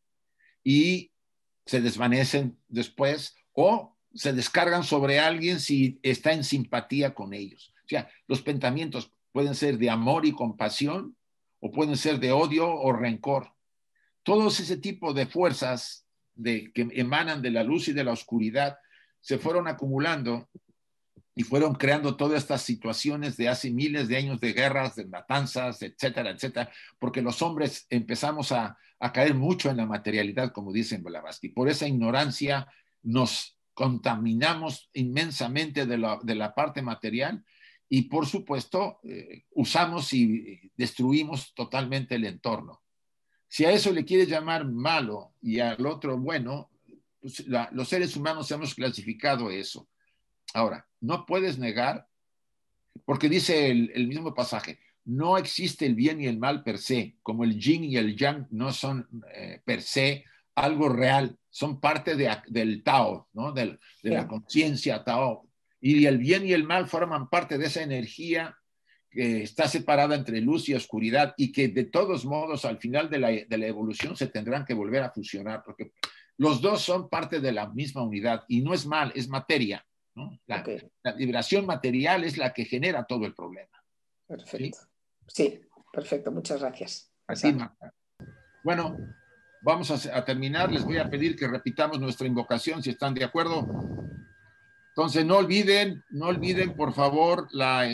y se desvanecen después o se descargan sobre alguien si está en simpatía con ellos. O sea, los pensamientos pueden ser de amor y compasión o pueden ser de odio o rencor. Todos ese tipo de fuerzas que emanan de la luz y de la oscuridad se fueron acumulando y fueron creando todas estas situaciones de hace miles de años de guerras, de matanzas, etcétera, etcétera, porque los hombres empezamos a caer mucho en la materialidad, como dicen Blavatsky. Por esa ignorancia nos contaminamos inmensamente de la parte material y, por supuesto, usamos y destruimos totalmente el entorno. Si a eso le quieres llamar malo y al otro bueno, pues los seres humanos hemos clasificado eso. Ahora, no puedes negar, porque dice el mismo pasaje, no existe el bien y el mal per se, como el yin y el yang no son per se algo real, son parte del Tao, ¿no? de la conciencia Tao. Y el bien y el mal forman parte de esa energía que está separada entre luz y oscuridad y que de todos modos al final de la evolución se tendrán que volver a fusionar, porque los dos son parte de la misma unidad y no es mal, es materia. ¿No? La vibración material es la que genera todo el problema. Perfecto. Sí, perfecto. Muchas gracias. Así, Marta. Bueno, vamos a terminar. Les voy a pedir que repitamos nuestra invocación, si están de acuerdo. Entonces, no olviden, por favor, la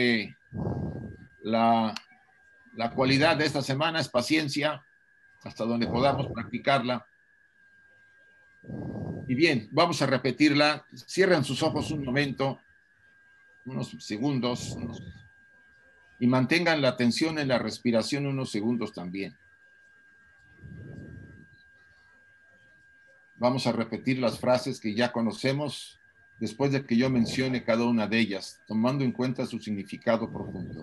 cualidad de esta semana es paciencia, hasta donde podamos practicarla. Y bien, vamos a repetirla. Cierren sus ojos un momento, unos segundos, y mantengan la atención en la respiración unos segundos también. Vamos a repetir las frases que ya conocemos después de que yo mencione cada una de ellas, tomando en cuenta su significado profundo.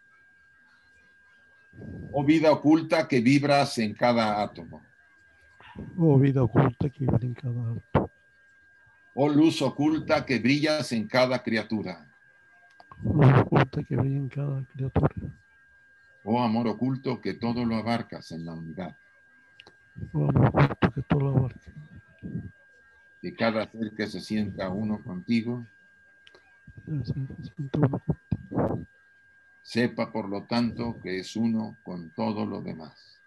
Oh vida oculta que vibras en cada átomo. Oh vida oculta que vive en cada acto. Oh luz oculta que brillas en cada criatura. Luz oculta que brilla en cada criatura. Oh amor oculto que todo lo abarcas en la unidad. Oh amor oculto que todo lo abarca. Que cada ser que se sienta uno contigo, sepa por lo tanto que es uno con todo lo demás.